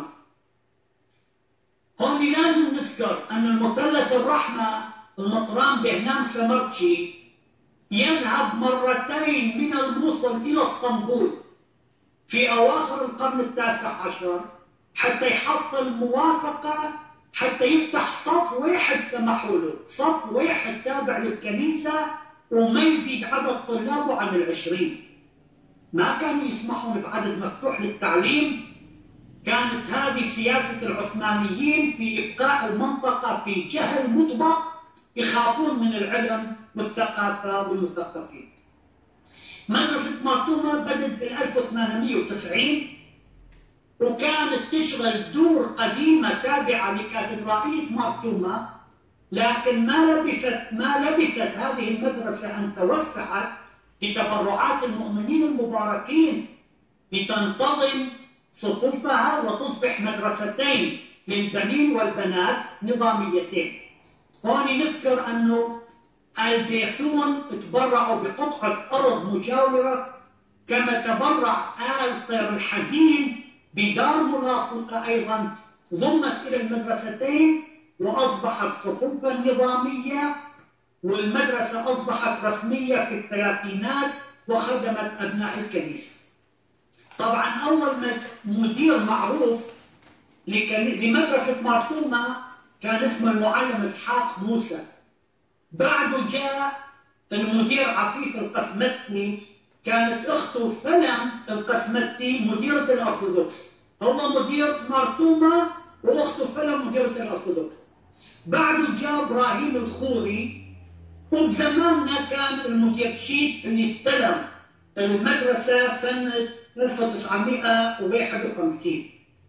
Speaker 2: هون لازم نذكر أن المثلث الرحمة المطران بهنام سمرتشي يذهب مرتين من الموصل إلى اسطنبول في أواخر القرن التاسع عشر حتى يحصل موافقة حتى يفتح صف واحد، سمحوا له صف واحد تابع للكنيسة وما يزيد عدد طلابه عن العشرين. ما كانوا يسمحون بعدد مفتوح للتعليم. كانت هذه سياسة العثمانيين في إبقاء المنطقة في جهل مطبق، يخافون من العلم والثقافة والمثقفين. مدرسة مارتوما بدأت بال ألف وثمانمئة وتسعين، وكانت تشغل دور قديمة تابعة لكاتدرائية مارتوما، لكن ما لبثت ما لبثت هذه المدرسة أن توسعت بتبرعات المؤمنين المباركين لتنتظم صفوفها وتصبح مدرستين للبنين والبنات نظاميتين. هون نذكر أنه البيثون تبرعوا بقطعة أرض مجاورة، كما تبرع آل طير الحزين بدار ملاصقة أيضا ضمت إلى المدرستين، وأصبحت صفوفا نظامية، والمدرسة أصبحت رسمية في الثلاثينات وخدمت أبناء الكنيسة. طبعا أول مدير معروف لمدرسة مارتوما كان اسمه المعلم إسحاق موسى. بعده جاء المدير عفيف القسمتني، كانت أخته فلم القسمتي مديرة الأرثوذكس، هو مدير مارتوما وأخته فلم مديرة الأرثوذكس. بعده جاء إبراهيم الخوري، وبزماننا كان المدير شيت اللي استلم المدرسة سنة ألف وتسعمئة وواحد وخمسين.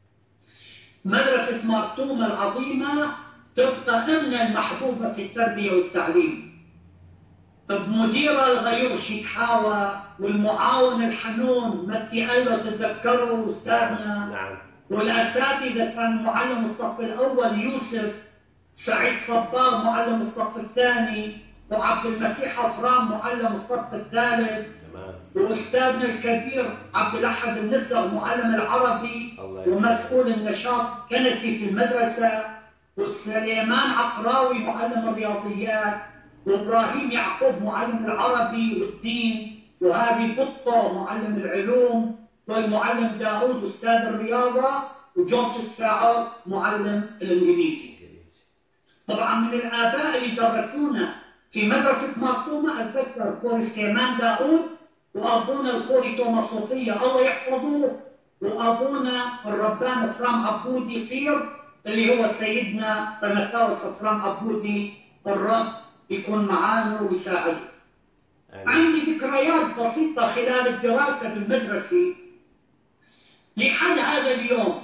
Speaker 2: مدرسة مارتوما العظيمة تبقى أمنا المحبوبة في التربية والتعليم، بمديرة الغيور شيك حاوى والمعاون الحنون متي أيضا تتذكروا أستاذنا.
Speaker 1: نعم.
Speaker 2: والأساتذة كان معلم الصف الأول يوسف، سعيد صبار معلم الصف الثاني، وعبد المسيح أفرام معلم الصف الثالث، وأستاذنا الكبير عبد الأحد النسر معلم العربي ومسؤول النشاط كنسي في المدرسة، وسليمان عقراوي معلم الرياضيات، وإبراهيم يعقوب معلم العربي والدين، وهذه بطة معلم العلوم، والمعلم داود أستاذ الرياضة، وجورج الساعر معلم الإنجليزي. طبعا من الآباء اللي درسونا في مدرسة مارطومة أتذكر خوري سليمان داود، وأبونا الخوري توما صوفية الله يحفظه، وأبونا الربان فرام عبودي قير اللي هو سيدنا تيموثاوس فرام عبودي. الرب يكون معانا ويساعدنا. عندي ذكريات بسيطة خلال الدراسة بالمدرسة. لحد هذا اليوم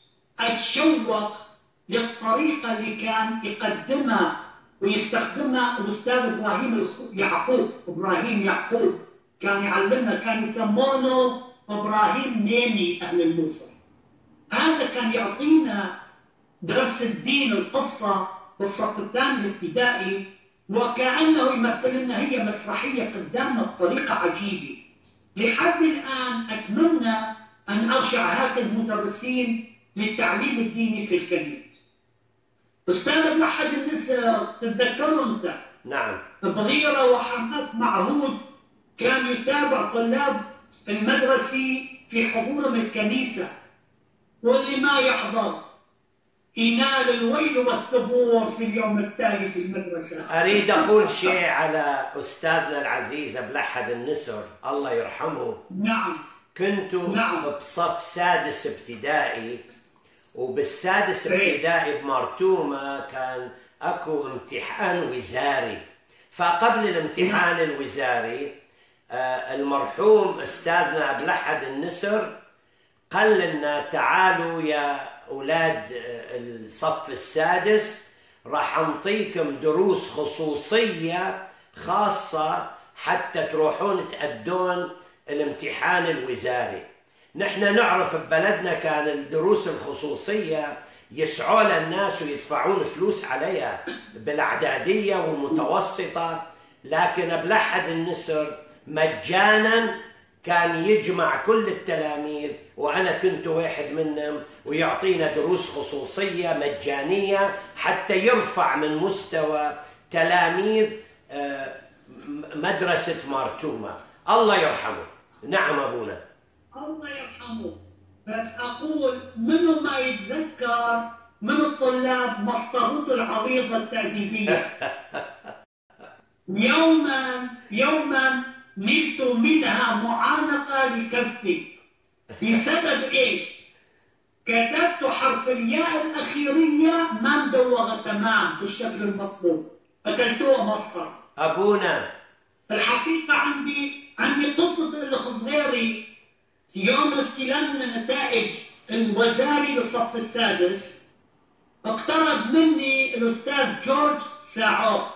Speaker 2: أتشوق للطريقة اللي كان يقدمها ويستخدمها الأستاذ إبراهيم يعقوب. إبراهيم يعقوب كان يعلمنا، كان يسمونه إبراهيم نيمي أهل الموصل. هذا كان يعطينا درس الدين، القصة بالصف الثاني الابتدائي، وكأنه يمثل لنا هي مسرحية قدامنا بطريقة عجيبة. لحد الآن أتمنى أن أرجع هكذا مدرسين للتعليم الديني في الكنيسة. أستاذ بلحد النسر تتذكروا أنت؟
Speaker 1: نعم.
Speaker 2: بغيرة وحماد معهود كان يتابع طلاب المدرسة في حضورهم الكنيسة، واللي ما يحضر ينال الويل والثبور في اليوم التالي في المدرسة.
Speaker 1: أريد أقول شيء على أستاذنا العزيز بلحد النسر الله يرحمه.
Speaker 2: نعم.
Speaker 1: كنت
Speaker 2: نعم.
Speaker 1: بصف سادس ابتدائي، وبالسادس ابتدائي بمارتومة كان أكو امتحان وزاري. فقبل الامتحان الوزاري المرحوم أستاذنا بلحد النسر قال لنا تعالوا يا أولاد الصف السادس راح أنطيكم دروس خصوصية خاصة حتى تروحون تأدون الامتحان الوزاري. نحن نعرف ببلدنا كان الدروس الخصوصية يسعوا للناس ويدفعون فلوس عليها بالإعدادية والمتوسطة، لكن بلحد النسر مجانا كان يجمع كل التلاميذ، وأنا كنت واحد منهم، ويعطينا دروس خصوصية مجانية حتى يرفع من مستوى تلاميذ مدرسة مارتومة. الله يرحمه. نعم أبونا.
Speaker 2: الله يرحمه. بس أقول منو ما يتذكر من الطلاب مسطرته العريضة التأديبية. يوما يوما نلت منها معانقة لكفي بسبب إيش؟ كتبت حرف الياء الأخيرية ما مدوغة تمام بالشكل المطلوب، أكلتوها مسطرة.
Speaker 1: أبونا
Speaker 2: الحقيقة عندي عندي قصة الخضيري. يوم استلام النتائج الوزاري للصف السادس اقترب مني الأستاذ جورج ساعور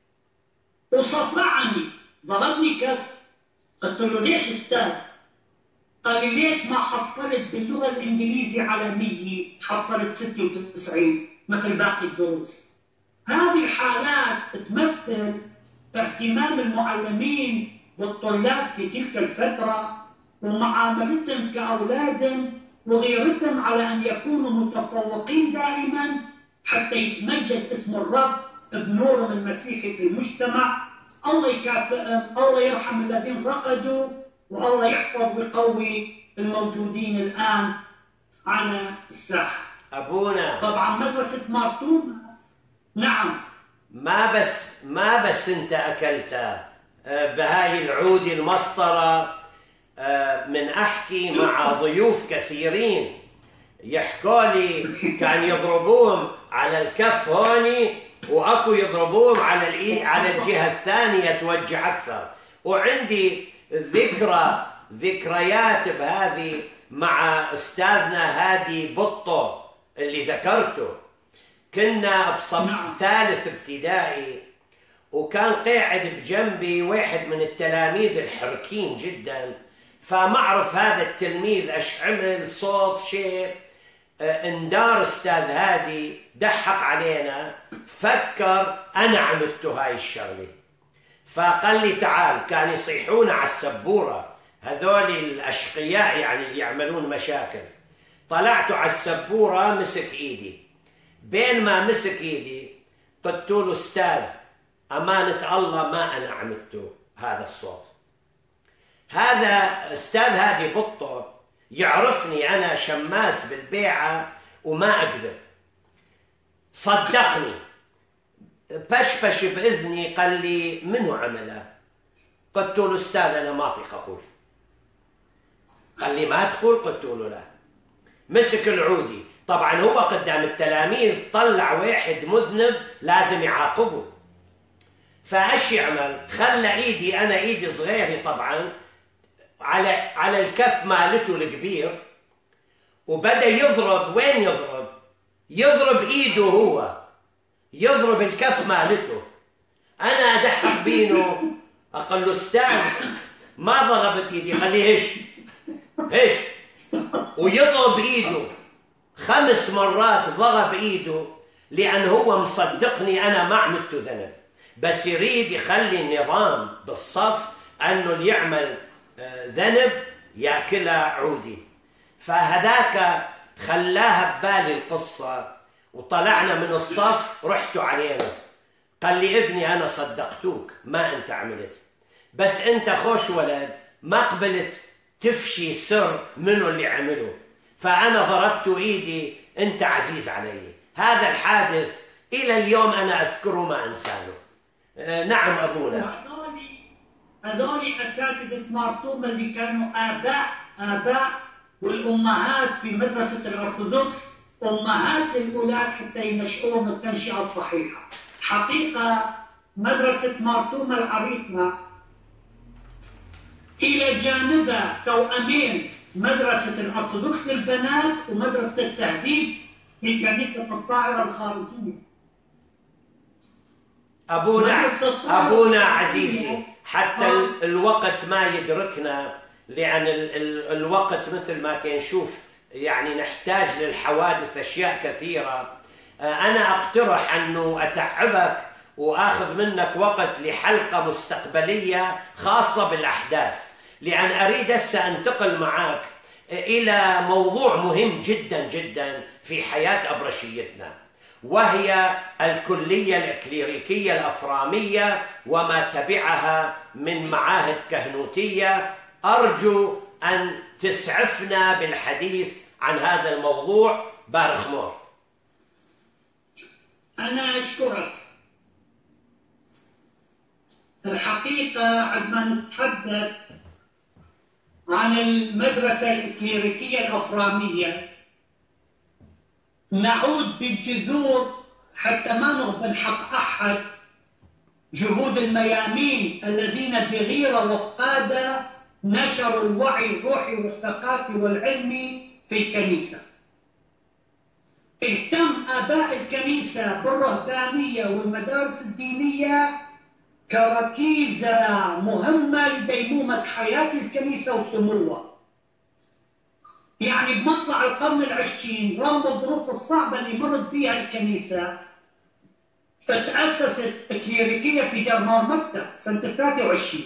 Speaker 2: وصفعني، ضربني كف. قلت له ليش أستاذ؟ قال لي ليش ما حصلت باللغة الإنجليزية على مية، حصلت ستة وتسعين مثل باقي الدروس. هذه الحالات تمثل اهتمام المعلمين بالطلاب في تلك الفترة ومعاملتهم كأولادهم وغيرتهم على أن يكونوا متفوقين دائما حتى يتمجد اسم الرب بنورهم المسيحي في المجتمع. الله يكافئهم، الله يرحم الذين رقدوا، والله يحفظ ويقوي الموجودين الآن على الساحة.
Speaker 1: أبونا
Speaker 2: طبعا مدرسة مارتومة. نعم.
Speaker 1: ما بس ما بس أنت أكلتها بهاي العود المسطرة. من أحكي مع ضيوف كثيرين يحكوا لي كان يضربوهم على الكف هوني، وأكو يضربوهم على الإي على الجهة الثانية توجع أكثر. وعندي ذكرى ذكريات بهذه مع أستاذنا هادي بطو اللي ذكرته. كنا بصف ثالث ابتدائي، وكان قاعد بجنبي واحد من التلاميذ الحركين جدا، فما أعرف هذا التلميذ ايش عمل صوت شيء، اندار أستاذ هادي ضحك علينا، فكر أنا عملت هاي الشغلة، فقال لي تعال. كان يصيحون على السبورة هذول الأشقياء يعني اللي يعملون مشاكل. طلعت على السبورة مسك إيدي، بين ما مسك إيدي قلت له أستاذ أمانة الله ما أنا عملته هذا الصوت. هذا أستاذ هادي بطو يعرفني أنا شماس بالبيعة وما أكذب، صدقني، بشبش بإذني، قال لي منو عمله؟ قلت له أستاذ أنا ما أطيق أقول. قال لي ما تقول؟ قلت له لا. مسك العودي، طبعا هو قدام التلاميذ طلع واحد مذنب لازم يعاقبه، فايش يعمل؟ خلى ايدي انا ايدي صغيري طبعا على على الكف مالته الكبير، وبدا يضرب. وين يضرب؟ يضرب ايده هو، يضرب الكف مالته. انا ادحق بينه، اقول له استاذ ما ضربت ايدي. قال لي ايش ايش، ويضرب ايده خمس مرات، ضرب ايده لان هو مصدقني انا ما عملت ذنب، بس يريد يخلي النظام بالصف انه اللي يعمل ذنب ياكلها عودي. فهذاك خلاها ببالي القصه، وطلعنا من الصف، رحتوا علينا. قال لي ابني انا صدقتوك، ما انت عملت، بس انت خوش ولد ما قبلت تفشي سر منو اللي عمله، فانا ضربت ايدي، انت عزيز علي. هذا الحادث الى اليوم انا اذكره ما انساه. آه نعم ابونا.
Speaker 2: هذول اساتذه مارطومه اللي كانوا اباء اباء والامهات في مدرسه الارثوذكس، امهات للاولاد حتى ينشئوهم التنشئه الصحيحه. حقيقه مدرسه مارطومه العريقه الى جانبها توأمين مدرسه الارثوذكس للبنات ومدرسه التهذيب في كنيسه الطاهره الخارجيه.
Speaker 1: ابونا ابونا عزيزي، حتى الوقت ما يدركنا، لأن الوقت مثل ما كنشوف يعني نحتاج للحوادث أشياء كثيرة. أنا أقترح أنه أتعبك وآخذ منك وقت لحلقة مستقبلية خاصة بالأحداث، لأن أريد هسه أنتقل معك إلى موضوع مهم جدا جدا في حياة أبرشيتنا، وهي الكلية الإكليريكية الأفرامية وما تبعها من معاهد كهنوتية. أرجو أن تسعفنا بالحديث عن هذا الموضوع. بارخ مور.
Speaker 2: أنا أشكرك. الحقيقة عندما نتحدث عن المدرسة الإكليريكية الأفرامية نعود بالجذور حتى ما نغبن حق أحد جهود الميامين الذين بغيرة وقادة نشروا الوعي الروحي والثقافي والعلمي في الكنيسة. اهتم آباء الكنيسة بالرهبانية والمدارس الدينية كركيزة مهمة لديمومة حياة الكنيسة وسموها. يعني بمطلع القرن العشرين رغم الظروف الصعبة اللي مرت بها الكنيسة تأسست كليريكية في درمار مكة سنة ثلاثة وعشرين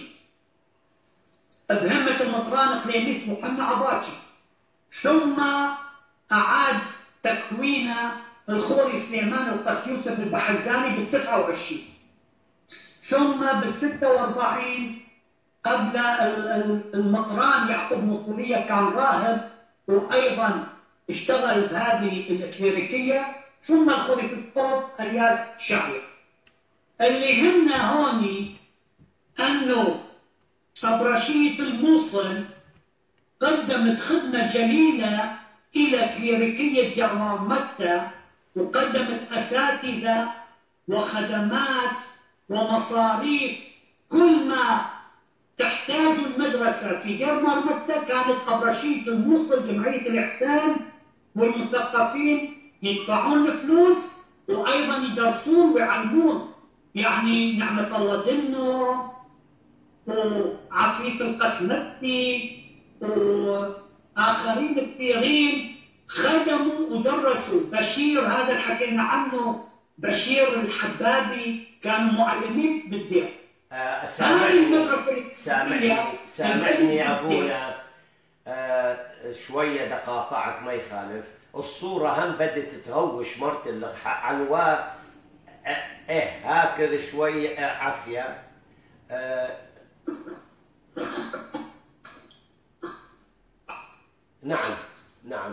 Speaker 2: بهمة المطران قليميس محمد عباجي، ثم أعاد تكوينها الخوري سليمان القس يوسف البحزاني بالتسعة وعشرين، ثم بالستة وأربعين قبل المطران يعقوب مطولية كان راهب وأيضا اشتغل بهذه الكليريكية، ثم الخوري بالطوب الياس شعير. اللي هنا هوني أنه أبرشية الموصل قدمت خدمة جليلة إلى كليريكية درمار مكة، وقدمت أساتذة وخدمات ومصاريف. كل ما تحتاج المدرسة في درمار مكة كانت أبرشية الموصل جمعية الإحسان والمثقفين يدفعون الفلوس وأيضا يدرسون ويعلمون. يعني نعمة الله دنو وعفريت القسمتي وآخرين كثيرين خدموا ودرسوا. بشير هذا اللي حكينا عنه، بشير الحبابي، كانوا معلمين بالدير.
Speaker 1: آه سامحني سامحني سامحني يا أبونا، آه شوية دقاطعك ما يخالف. الصورة هم بدت تتهوش مرت اللخ علوا آه ايه هكذا شوية آه عافية. آه نعم نعم.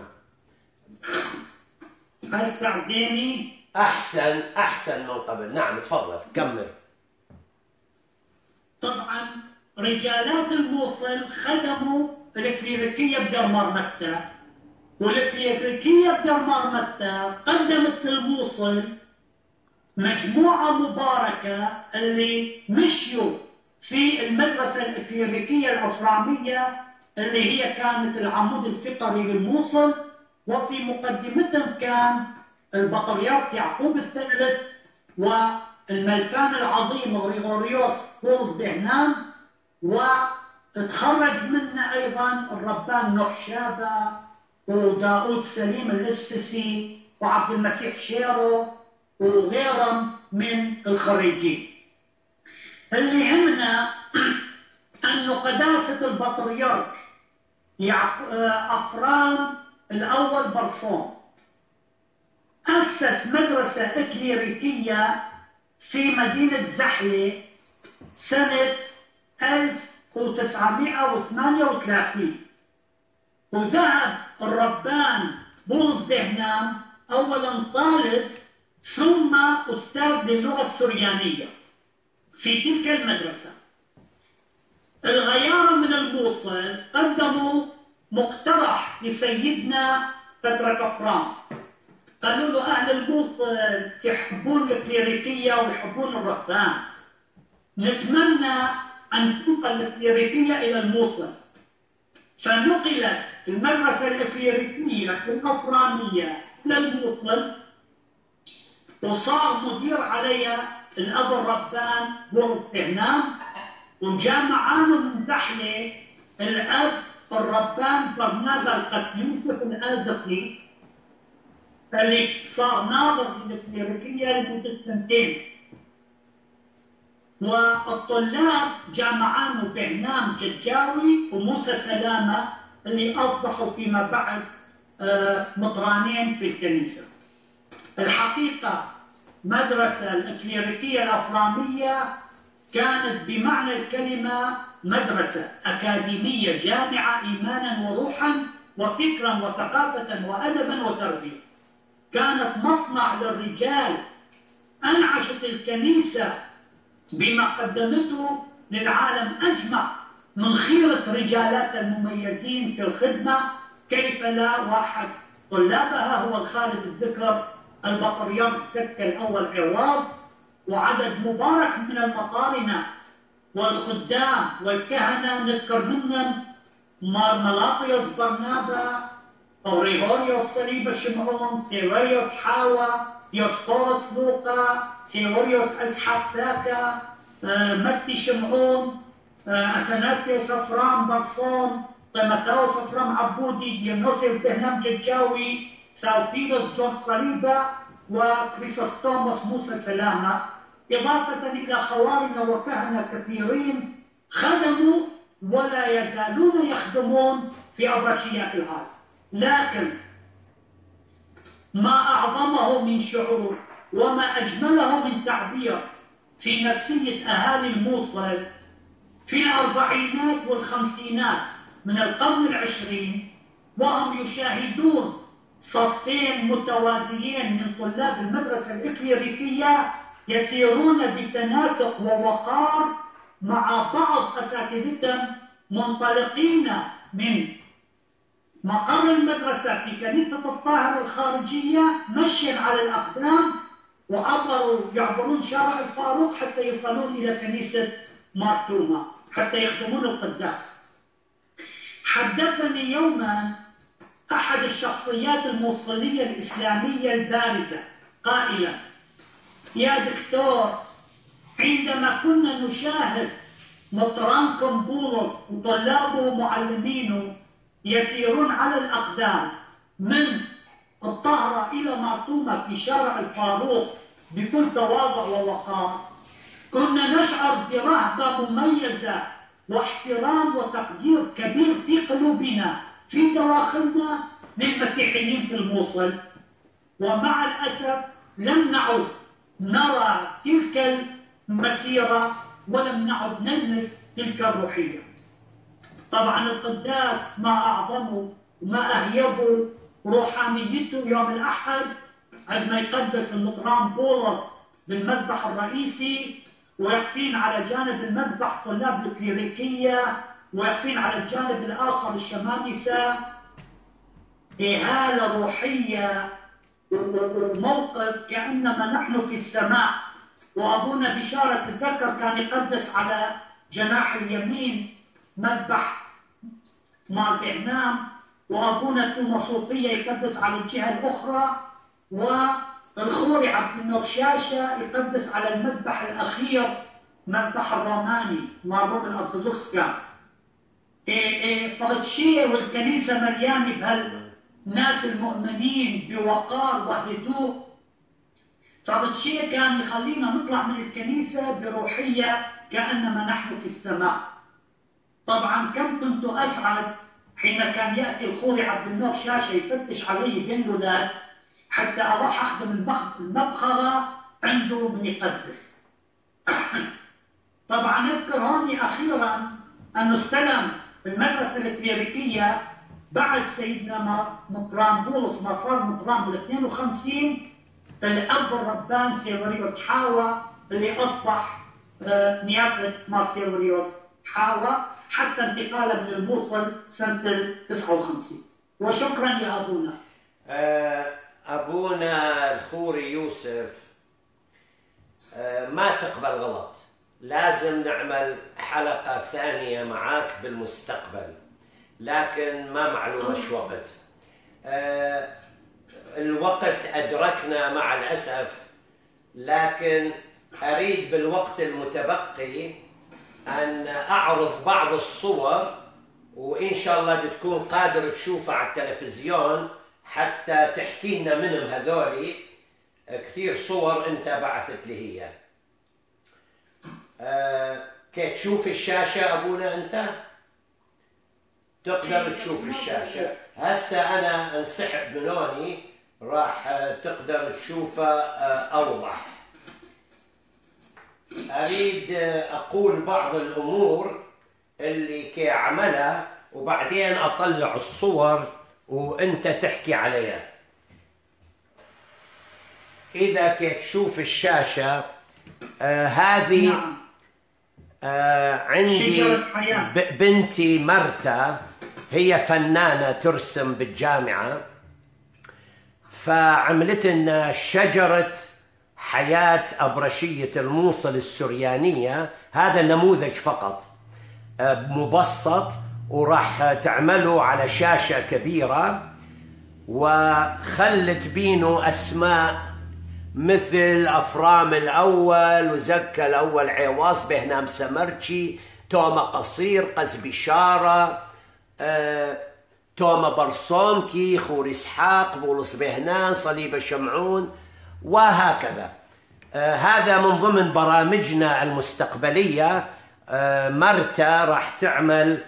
Speaker 2: استعديني.
Speaker 1: أحسن أحسن من قبل. نعم تفضل كمل.
Speaker 2: طبعا رجالات الموصل خدموا الكليريكية بدار متى، والكليريكية بدار متى قدمت للموصل مجموعة مباركة اللي مشوا في المدرسة الكليريكية الأفرامية اللي هي كانت العمود الفقري للموصل، وفي مقدمتهم كان البطريرك يعقوب الثالث والملفان العظيم غريغوريوس بولس بهنام، وتخرج منه أيضا الربان نحشابة وداود سليم الاسفسي وعبد المسيح شيرو وغيرهم من الخريجين. اللي يهمنا أنه قداسة البطريرك أفرام الأول برصون أسس مدرسة إكليريكية في مدينة زحلة سنة ألف وتسعمائة وثمانية وثلاثين، وذهب الربان بولس بهنام أولا طالب ثم أستاذ للغة السريانية في تلك المدرسة. الغيارة من الموصل قدموا مقترح لسيدنا بطرك أفرام، قالوا له أهل الموصل يحبون الكليريكية ويحبون الرهبان، نتمنى أن تنقل الكليريكية إلى الموصل. فنقلت المدرسة الكليريكية الأفرامية إلى الموصل، وصار مدير عليها الأب الربان بولس بهنام، وجاء معانا من زحلة الأب الربان برنابا القتيوسف الآدخي اللي صار ناظر للكليريكية لمدة سنتين. والطلاب جاء معانا بهنام ججاوي وموسى سلامة اللي أصبحوا فيما بعد مطرانين في الكنيسة. الحقيقة مدرسة الكليريكية الأفرامية كانت بمعنى الكلمة مدرسة أكاديمية جامعة إيمانا وروحا وفكرا وثقافة وأدبا وتربية. كانت مصنع للرجال، أنعشت الكنيسة بما قدمته للعالم أجمع من خيرة رجالات المميزين في الخدمة. كيف لا واحد طلابها هو الخالد الذكر البطريرك سكة الأول عواص، وعدد مبارك من المطارنة والخدام والكهنة نذكر منهم مار ملاطيوس برنابا، غريغوريوس صليب شمعون، سيوريوس حاوى، ديوسقورس لوقا، سيوريوس اسحاق ساكا، متي شمعون، اثناسيوس افرام برصون، طيمثاوس افرام عبودي، ديونوسيوس بهنام ججاوي، ساوفيلوس جورج صليبة، وكريسوستوموس موسى سلامة، إضافة إلى خوارنا وكهنة كثيرين خدموا ولا يزالون يخدمون في أبرشيات العالم. لكن ما أعظمه من شعور وما أجمله من تعبير في نفسية أهالي الموصل في الأربعينات والخمسينات من القرن العشرين، وهم يشاهدون صفين متوازيين من طلاب المدرسة الإكليريكية يسيرون بتناسق ووقار مع بعض أساتذتهم، منطلقين من مقر المدرسة في كنيسة الطاهر الخارجية مشيا على الأقدام، وعبروا يعبرون شارع الفاروق حتى يصلون إلى كنيسة مارتوما حتى يخدمون القداس. حدثني يوما أحد الشخصيات الموصلية الإسلامية البارزة قائلا: يا دكتور، عندما كنا نشاهد مطرانكم بولس وطلابه ومعلمينه يسيرون على الأقدام من الطهرة إلى مارتوما في شارع الفاروق بكل تواضع ووقار، كنا نشعر برهبة مميزة واحترام وتقدير كبير في قلوبنا في دواخلنا للمسيحيين في الموصل. ومع الأسف لم نعد نرى تلك المسيرة ولم نعد نلمس تلك الروحية. طبعا القداس ما أعظمه وما أهيبوا روحانيته يوم الأحد عندما يقدس المطران بولس بالمذبح الرئيسي، ويقفين على جانب المذبح طلاب الكليريكية، ويقفين على الجانب الآخر الشمامسة. إهالة روحية وموقف كأنما نحن في السماء. وأبونا بشارة الذكر كان يقدس على جناح اليمين مذبح مار بعنام، وأبونا توما صوفية يقدس على الجهة الأخرى، والخوري عبد النور شاشة يقدس على المذبح الأخير مذبح الروماني مار روم الأرثوذكس. كان إيه إيه فرتشيه والكنيسة مليانة بهالناس المؤمنين بوقار وهدوء. فرتشيه كان يخلينا نطلع من الكنيسة بروحية كأنما نحن في السماء. طبعا كم كنت أسعد حين كان يأتي الخوري عبد النور شاشة يفتش علي بين الأولاد حتى أروح أخدم المبخرة عنده من يقدس. طبعا أذكر هون أخيرا أنه استلم المدرسة الكليريكية بعد سيدنا مطران بولس ما صار مطران بال اثنين وخمسين، الأب الربان سيروريوس حاوى اللي أصبح نيافة مار سيروريوس حاوى حتى انتقاله من الموصل سنة تسعة وخمسين. وشكرا يا أبونا.
Speaker 1: أبونا الخوري يوسف، ما تقبل غلط، لازم نعمل حلقة ثانية معاك بالمستقبل، لكن ما معلومة شو وقت. الوقت أدركنا مع الأسف، لكن أريد بالوقت المتبقي أن أعرض بعض الصور، وإن شاء الله تكون قادر تشوفها على التلفزيون حتى تحكي لنا منهم هذولي. كثير صور أنت بعثت لي هي. أه كي تشوف الشاشة أبونا أنت؟ تقدر تشوف الشاشة. هسه أنا انسحب من هوني راح تقدر تشوفها أوضح. أريد أقول بعض الأمور اللي كي أعملها وبعدين أطلع الصور وأنت تحكي عليها. إذا كي تشوف الشاشة آه هذه آه عندي بنتي مرتا، هي فنانة ترسم بالجامعة، فعملت لنا شجرة حياة أبرشية الموصل السريانية. هذا نموذج فقط مبسط، وراح تعمله على شاشة كبيرة، وخلت بينه أسماء مثل أفرام الأول وزكا الأول عواص بهنام سمرتشي، توما قصير قز بشارة، أه توما برصونكي، خور إسحاق، بولس بهنان، صليب شمعون، وهكذا. آه هذا من ضمن برامجنا المستقبلية. آه مرتا راح تعمل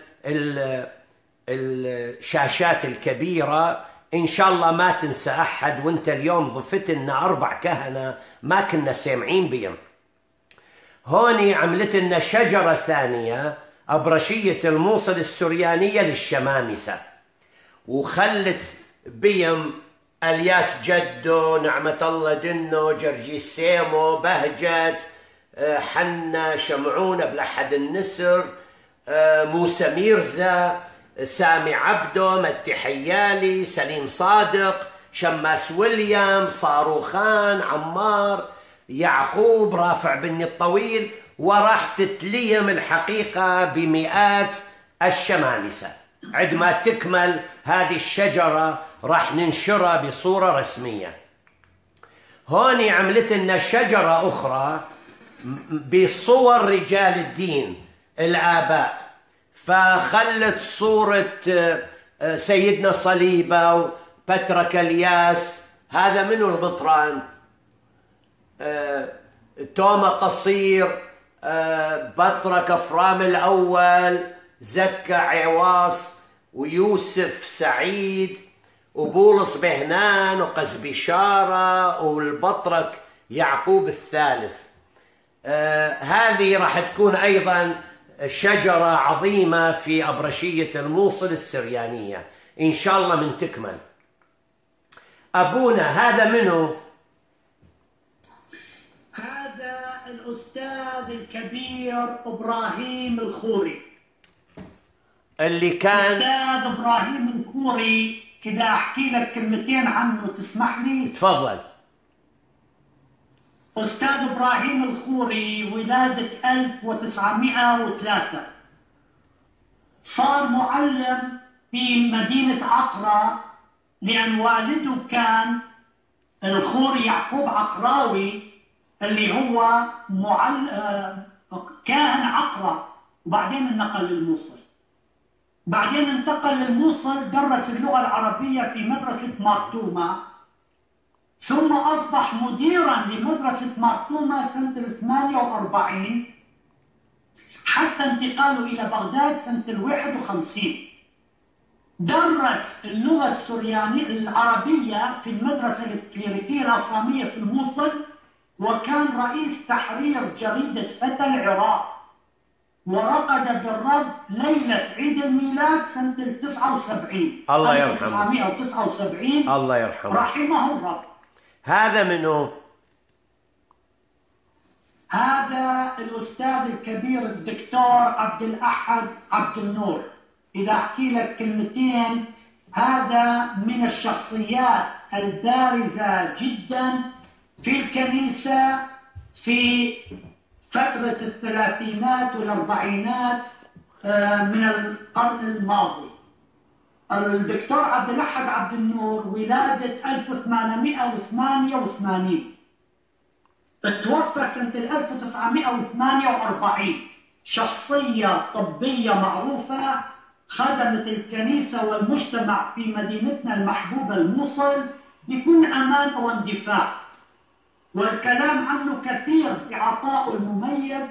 Speaker 1: الشاشات الكبيرة إن شاء الله. ما تنسى أحد، وانت اليوم ضفت لنا أربع كهنة ما كنا سامعين بهم. هوني عملت لنا شجرة ثانية أبرشية الموصل السريانية للشمامسة، وخلت بيم الياس جدو، نعمة الله دنو، جرجيس سيمو، بهجت، حنا شمعون، بلحد النسر، موسى ميرزا، سامي عبدو، متي حيالي، سليم صادق، شماس ويليام، صاروخان، عمار، يعقوب، رافع بني الطويل، وراح تتليم الحقيقة بمئات الشمامسة. عندما تكمل هذه الشجرة راح ننشرها بصورة رسمية. هوني عملت لنا شجرة أخرى بصور رجال الدين الآباء، فخلت صورة سيدنا صليبة وبترك الياس، هذا منه البطران، توما قصير، بطرك أفرام الأول، زكا عواص، ويوسف سعيد، وبولس بهنان، وقز بشارة، والبطرك يعقوب الثالث. آه هذه راح تكون أيضا شجرة عظيمة في أبرشية الموصل السريانية. إن شاء الله من تكمل. أبونا هذا منه؟
Speaker 2: هذا الأستاذ الكبير إبراهيم الخوري.
Speaker 1: اللي كان
Speaker 2: الأستاذ إبراهيم الخوري، كده أحكي لك كلمتين عنه تسمح لي؟
Speaker 1: تفضل.
Speaker 2: أستاذ إبراهيم الخوري ولادة ألف وتسعمائة وثلاثة، صار معلم في مدينة عقرة لأن والده كان الخوري يعقوب عقراوي اللي هو معل... كاهن عقرة، وبعدين انتقل للموصل. بعدين انتقل للموصل، درس اللغة العربية في مدرسة مارتوما، ثم أصبح مديرا لمدرسة مارتوما سنة ثمانية وأربعين حتى انتقاله إلى بغداد سنة واحد وخمسين. درس اللغة السريانية العربية في المدرسة الكليريكية الأفرامية في الموصل، وكان رئيس تحرير جريدة فتى العراق، ورقد بالرب ليلة عيد الميلاد سنة تسعة وسبعين.
Speaker 1: الله يرحمه.
Speaker 2: ألف وتسعمائة وتسعة وسبعين.
Speaker 1: الله يرحمه.
Speaker 2: رحمه الرب.
Speaker 1: هذا منه؟
Speaker 2: هذا الأستاذ الكبير الدكتور عبد الأحد عبد النور. إذا أحكي لك كلمتين، هذا من الشخصيات البارزة جدا في الكنيسة في فترة الثلاثينات والأربعينات من القرن الماضي. الدكتور عبد الأحد عبد النور ولادة ألف وثمانمائة وثمانية وثمانين، توفى سنة ألف وتسعمائة وثمانية وأربعين. شخصية طبية معروفة، خدمت الكنيسة والمجتمع في مدينتنا المحبوبة الموصل بكل أمان واندفاع، والكلام عنه كثير بعطائه المميز.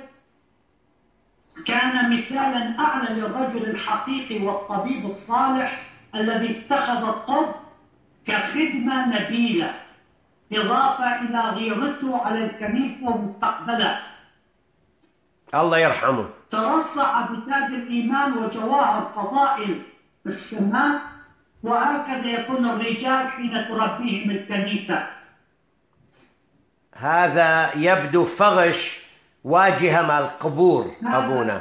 Speaker 2: كان مثالا أعلى للرجل الحقيقي والطبيب الصالح الذي اتخذ الطب كخدمة نبيلة، إضافة إلى غيرته على الكنيسة ومستقبلها.
Speaker 1: الله يرحمه.
Speaker 2: ترصع بتاج الإيمان وجواهر فضائل السماء، وهكذا يكون الرجال حين تربيهم الكنيسة.
Speaker 1: هذا يبدو فغش واجهة مع القبور أبونا،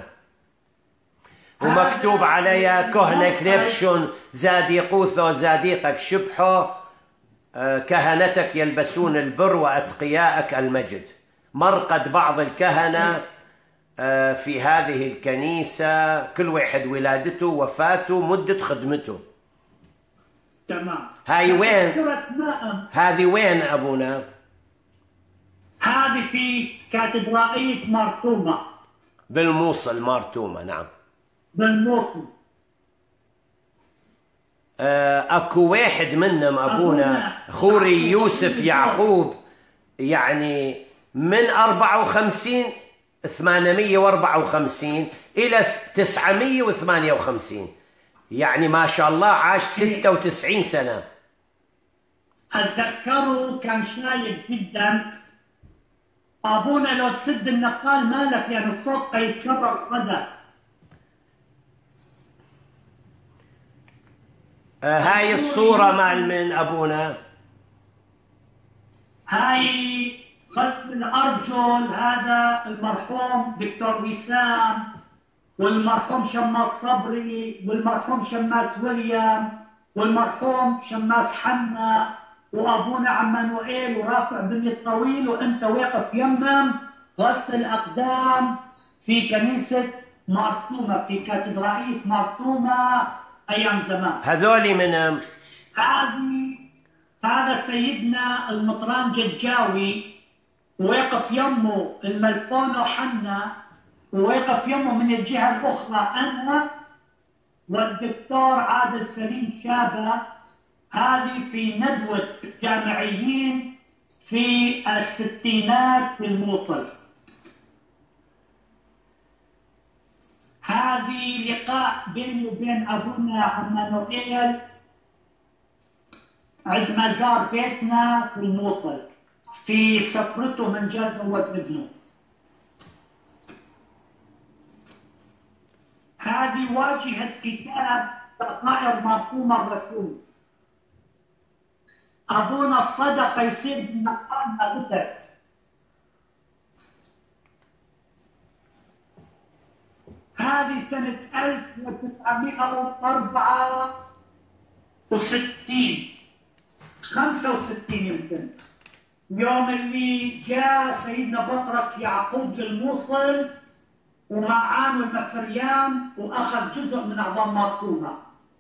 Speaker 1: ومكتوب عليها كهنك نفشن زاديقوثو زاديقك شبحو، كهنتك يلبسون البر وأتقياءك المجد. مرقد بعض الكهنة في هذه الكنيسة، كل واحد ولادته وفاته مدة خدمته.
Speaker 2: تمام.
Speaker 1: هاي وين؟ هذه وين أبونا؟
Speaker 2: هذه في كاتدرائية مارتوما
Speaker 1: بالموصل. مارتوما، نعم،
Speaker 2: بالموصل.
Speaker 1: اكو واحد منهم أبونا خوري يوسف يعقوب، يعني من أربعة وخمسين ثمانمائة وأربعة وخمسين إلى تسعمائة وثمانية وخمسين، يعني ما شاء الله عاش ستة وتسعين سنة.
Speaker 2: أتذكره كان شايب جدا. أبونا لو تسد النقال مالك لأن الصوت يتكرر غدا.
Speaker 1: آه هاي الصورة مال من أبونا؟
Speaker 2: هاي خلف الأرجل، هذا المرحوم دكتور وسام، والمرحوم شماس صبري، والمرحوم شماس ويليام، والمرحوم شماس حنا، وأبونا عمانوئيل ورافع بن الطويل، وأنت واقف يمم غسل الأقدام في كنيسة مارتوما، في كاتدرائية مارتوما أيام زمان.
Speaker 1: هذولي من
Speaker 2: هذه هذا سيدنا المطران ججاوي، وواقف يمه الملفونو حنا، وواقف يمه من الجهة الأخرى أنا والدكتور عادل سليم شابة. هذه في ندوة الجامعيين في الستينات في الموصل. هذه لقاء بيني وبين أبونا عمانوئيل عندما زار بيتنا في الموصل في سفرته من جد هو ابنه. هذه واجهة كتاب طائر مرقوم الرسول. أبونا الصدقة يصير بمقام ما بدك. هذه سنة ألف وتسعمائة وأربعة وستين خمسة وستين يمكن، يوم اللي جاء سيدنا بطرك يعقوب للموصل ومعان المفريان وأخذ جزء من عظام مرقومة.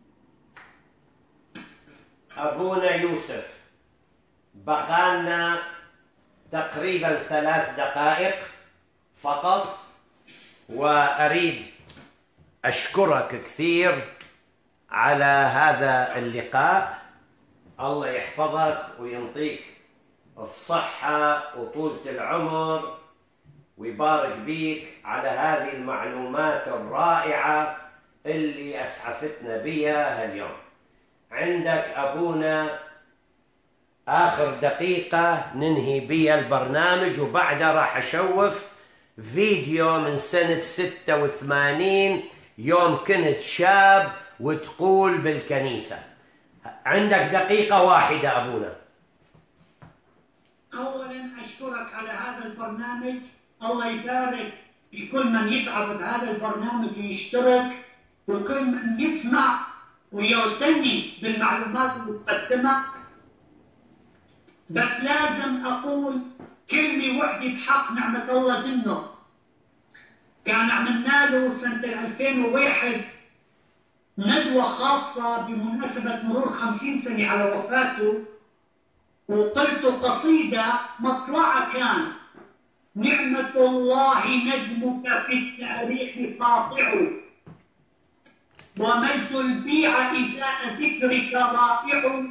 Speaker 1: أبونا يوسف، بقالنا تقريبا ثلاث دقائق فقط، وأريد أشكرك كثير على هذا اللقاء. الله يحفظك وينطيك الصحة وطولة العمر ويبارك بيك على هذه المعلومات الرائعة اللي أسعفتنا بها اليوم. عندك أبونا آخر دقيقة ننهي بها البرنامج، وبعدها راح أشوف فيديو من سنة ستة وثمانين يوم كنت شاب وتقول بالكنيسة. عندك دقيقة واحدة أبونا.
Speaker 2: أولا أشكرك على هذا البرنامج، الله يبارك في كل من يتعب بهذا البرنامج ويشترك، وكل من يسمع ويعتني بالمعلومات المقدمة. بس لازم أقول كلمة وحدة بحق نعمة الله دنه. كان عملنا له سنة ألفين وواحد ندوة خاصة بمناسبة مرور خمسين سنة على وفاته، وقلت قصيدة مطلعها كان: نعمة الله نجمك في التاريخ ساطع، ومجد البيع إزاء ذكرك رائع،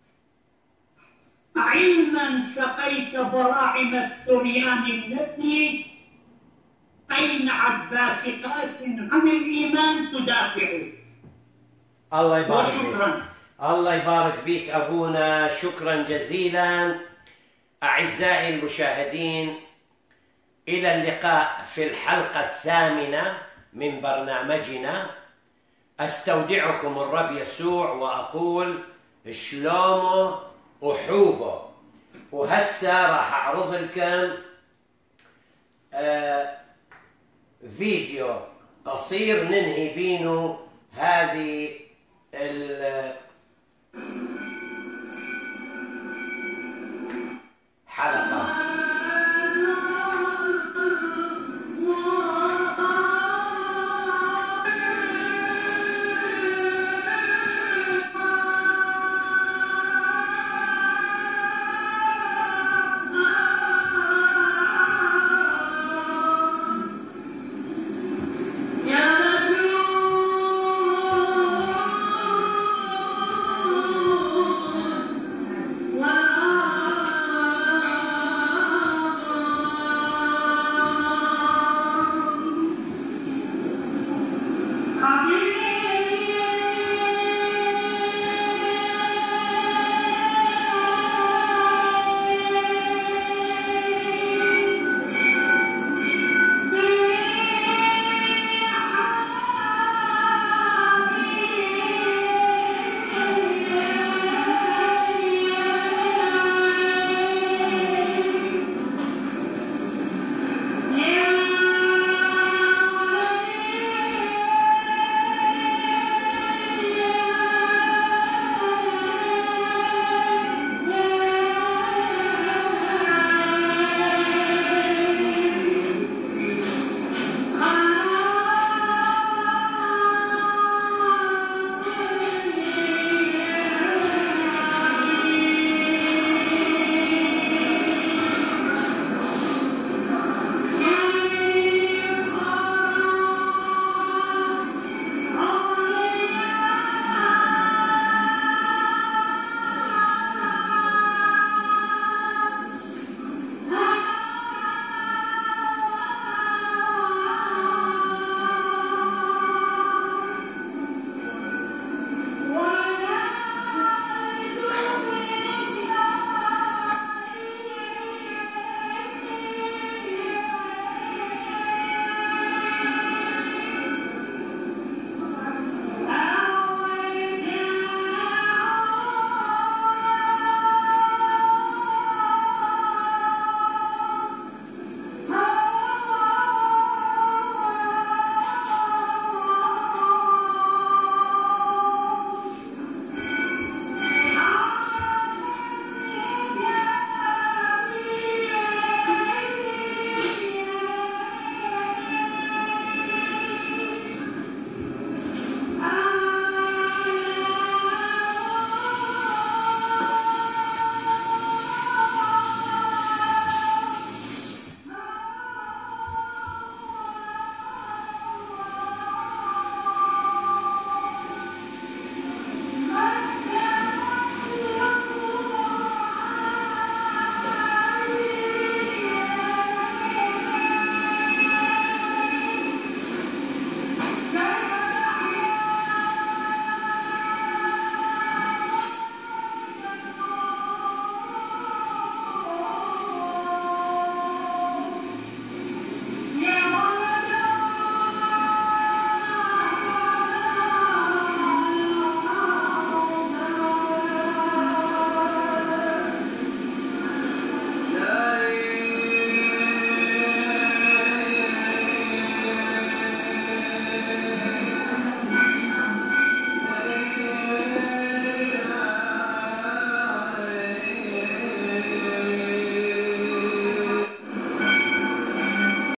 Speaker 2: علما سقيت براعم الثريان التي أينعت باسقات عن الإيمان تدافع.
Speaker 1: الله يبارك
Speaker 2: وشكرا.
Speaker 1: بيك. الله يبارك بيك أبونا، شكرا جزيلا. أعزائي المشاهدين، إلى اللقاء في الحلقة الثامنة من برنامجنا. أستودعكم الرب يسوع وأقول شلومو وحوبو. وهسه راح أعرض لكم آه فيديو قصير ننهي بينه هذه الحلقة.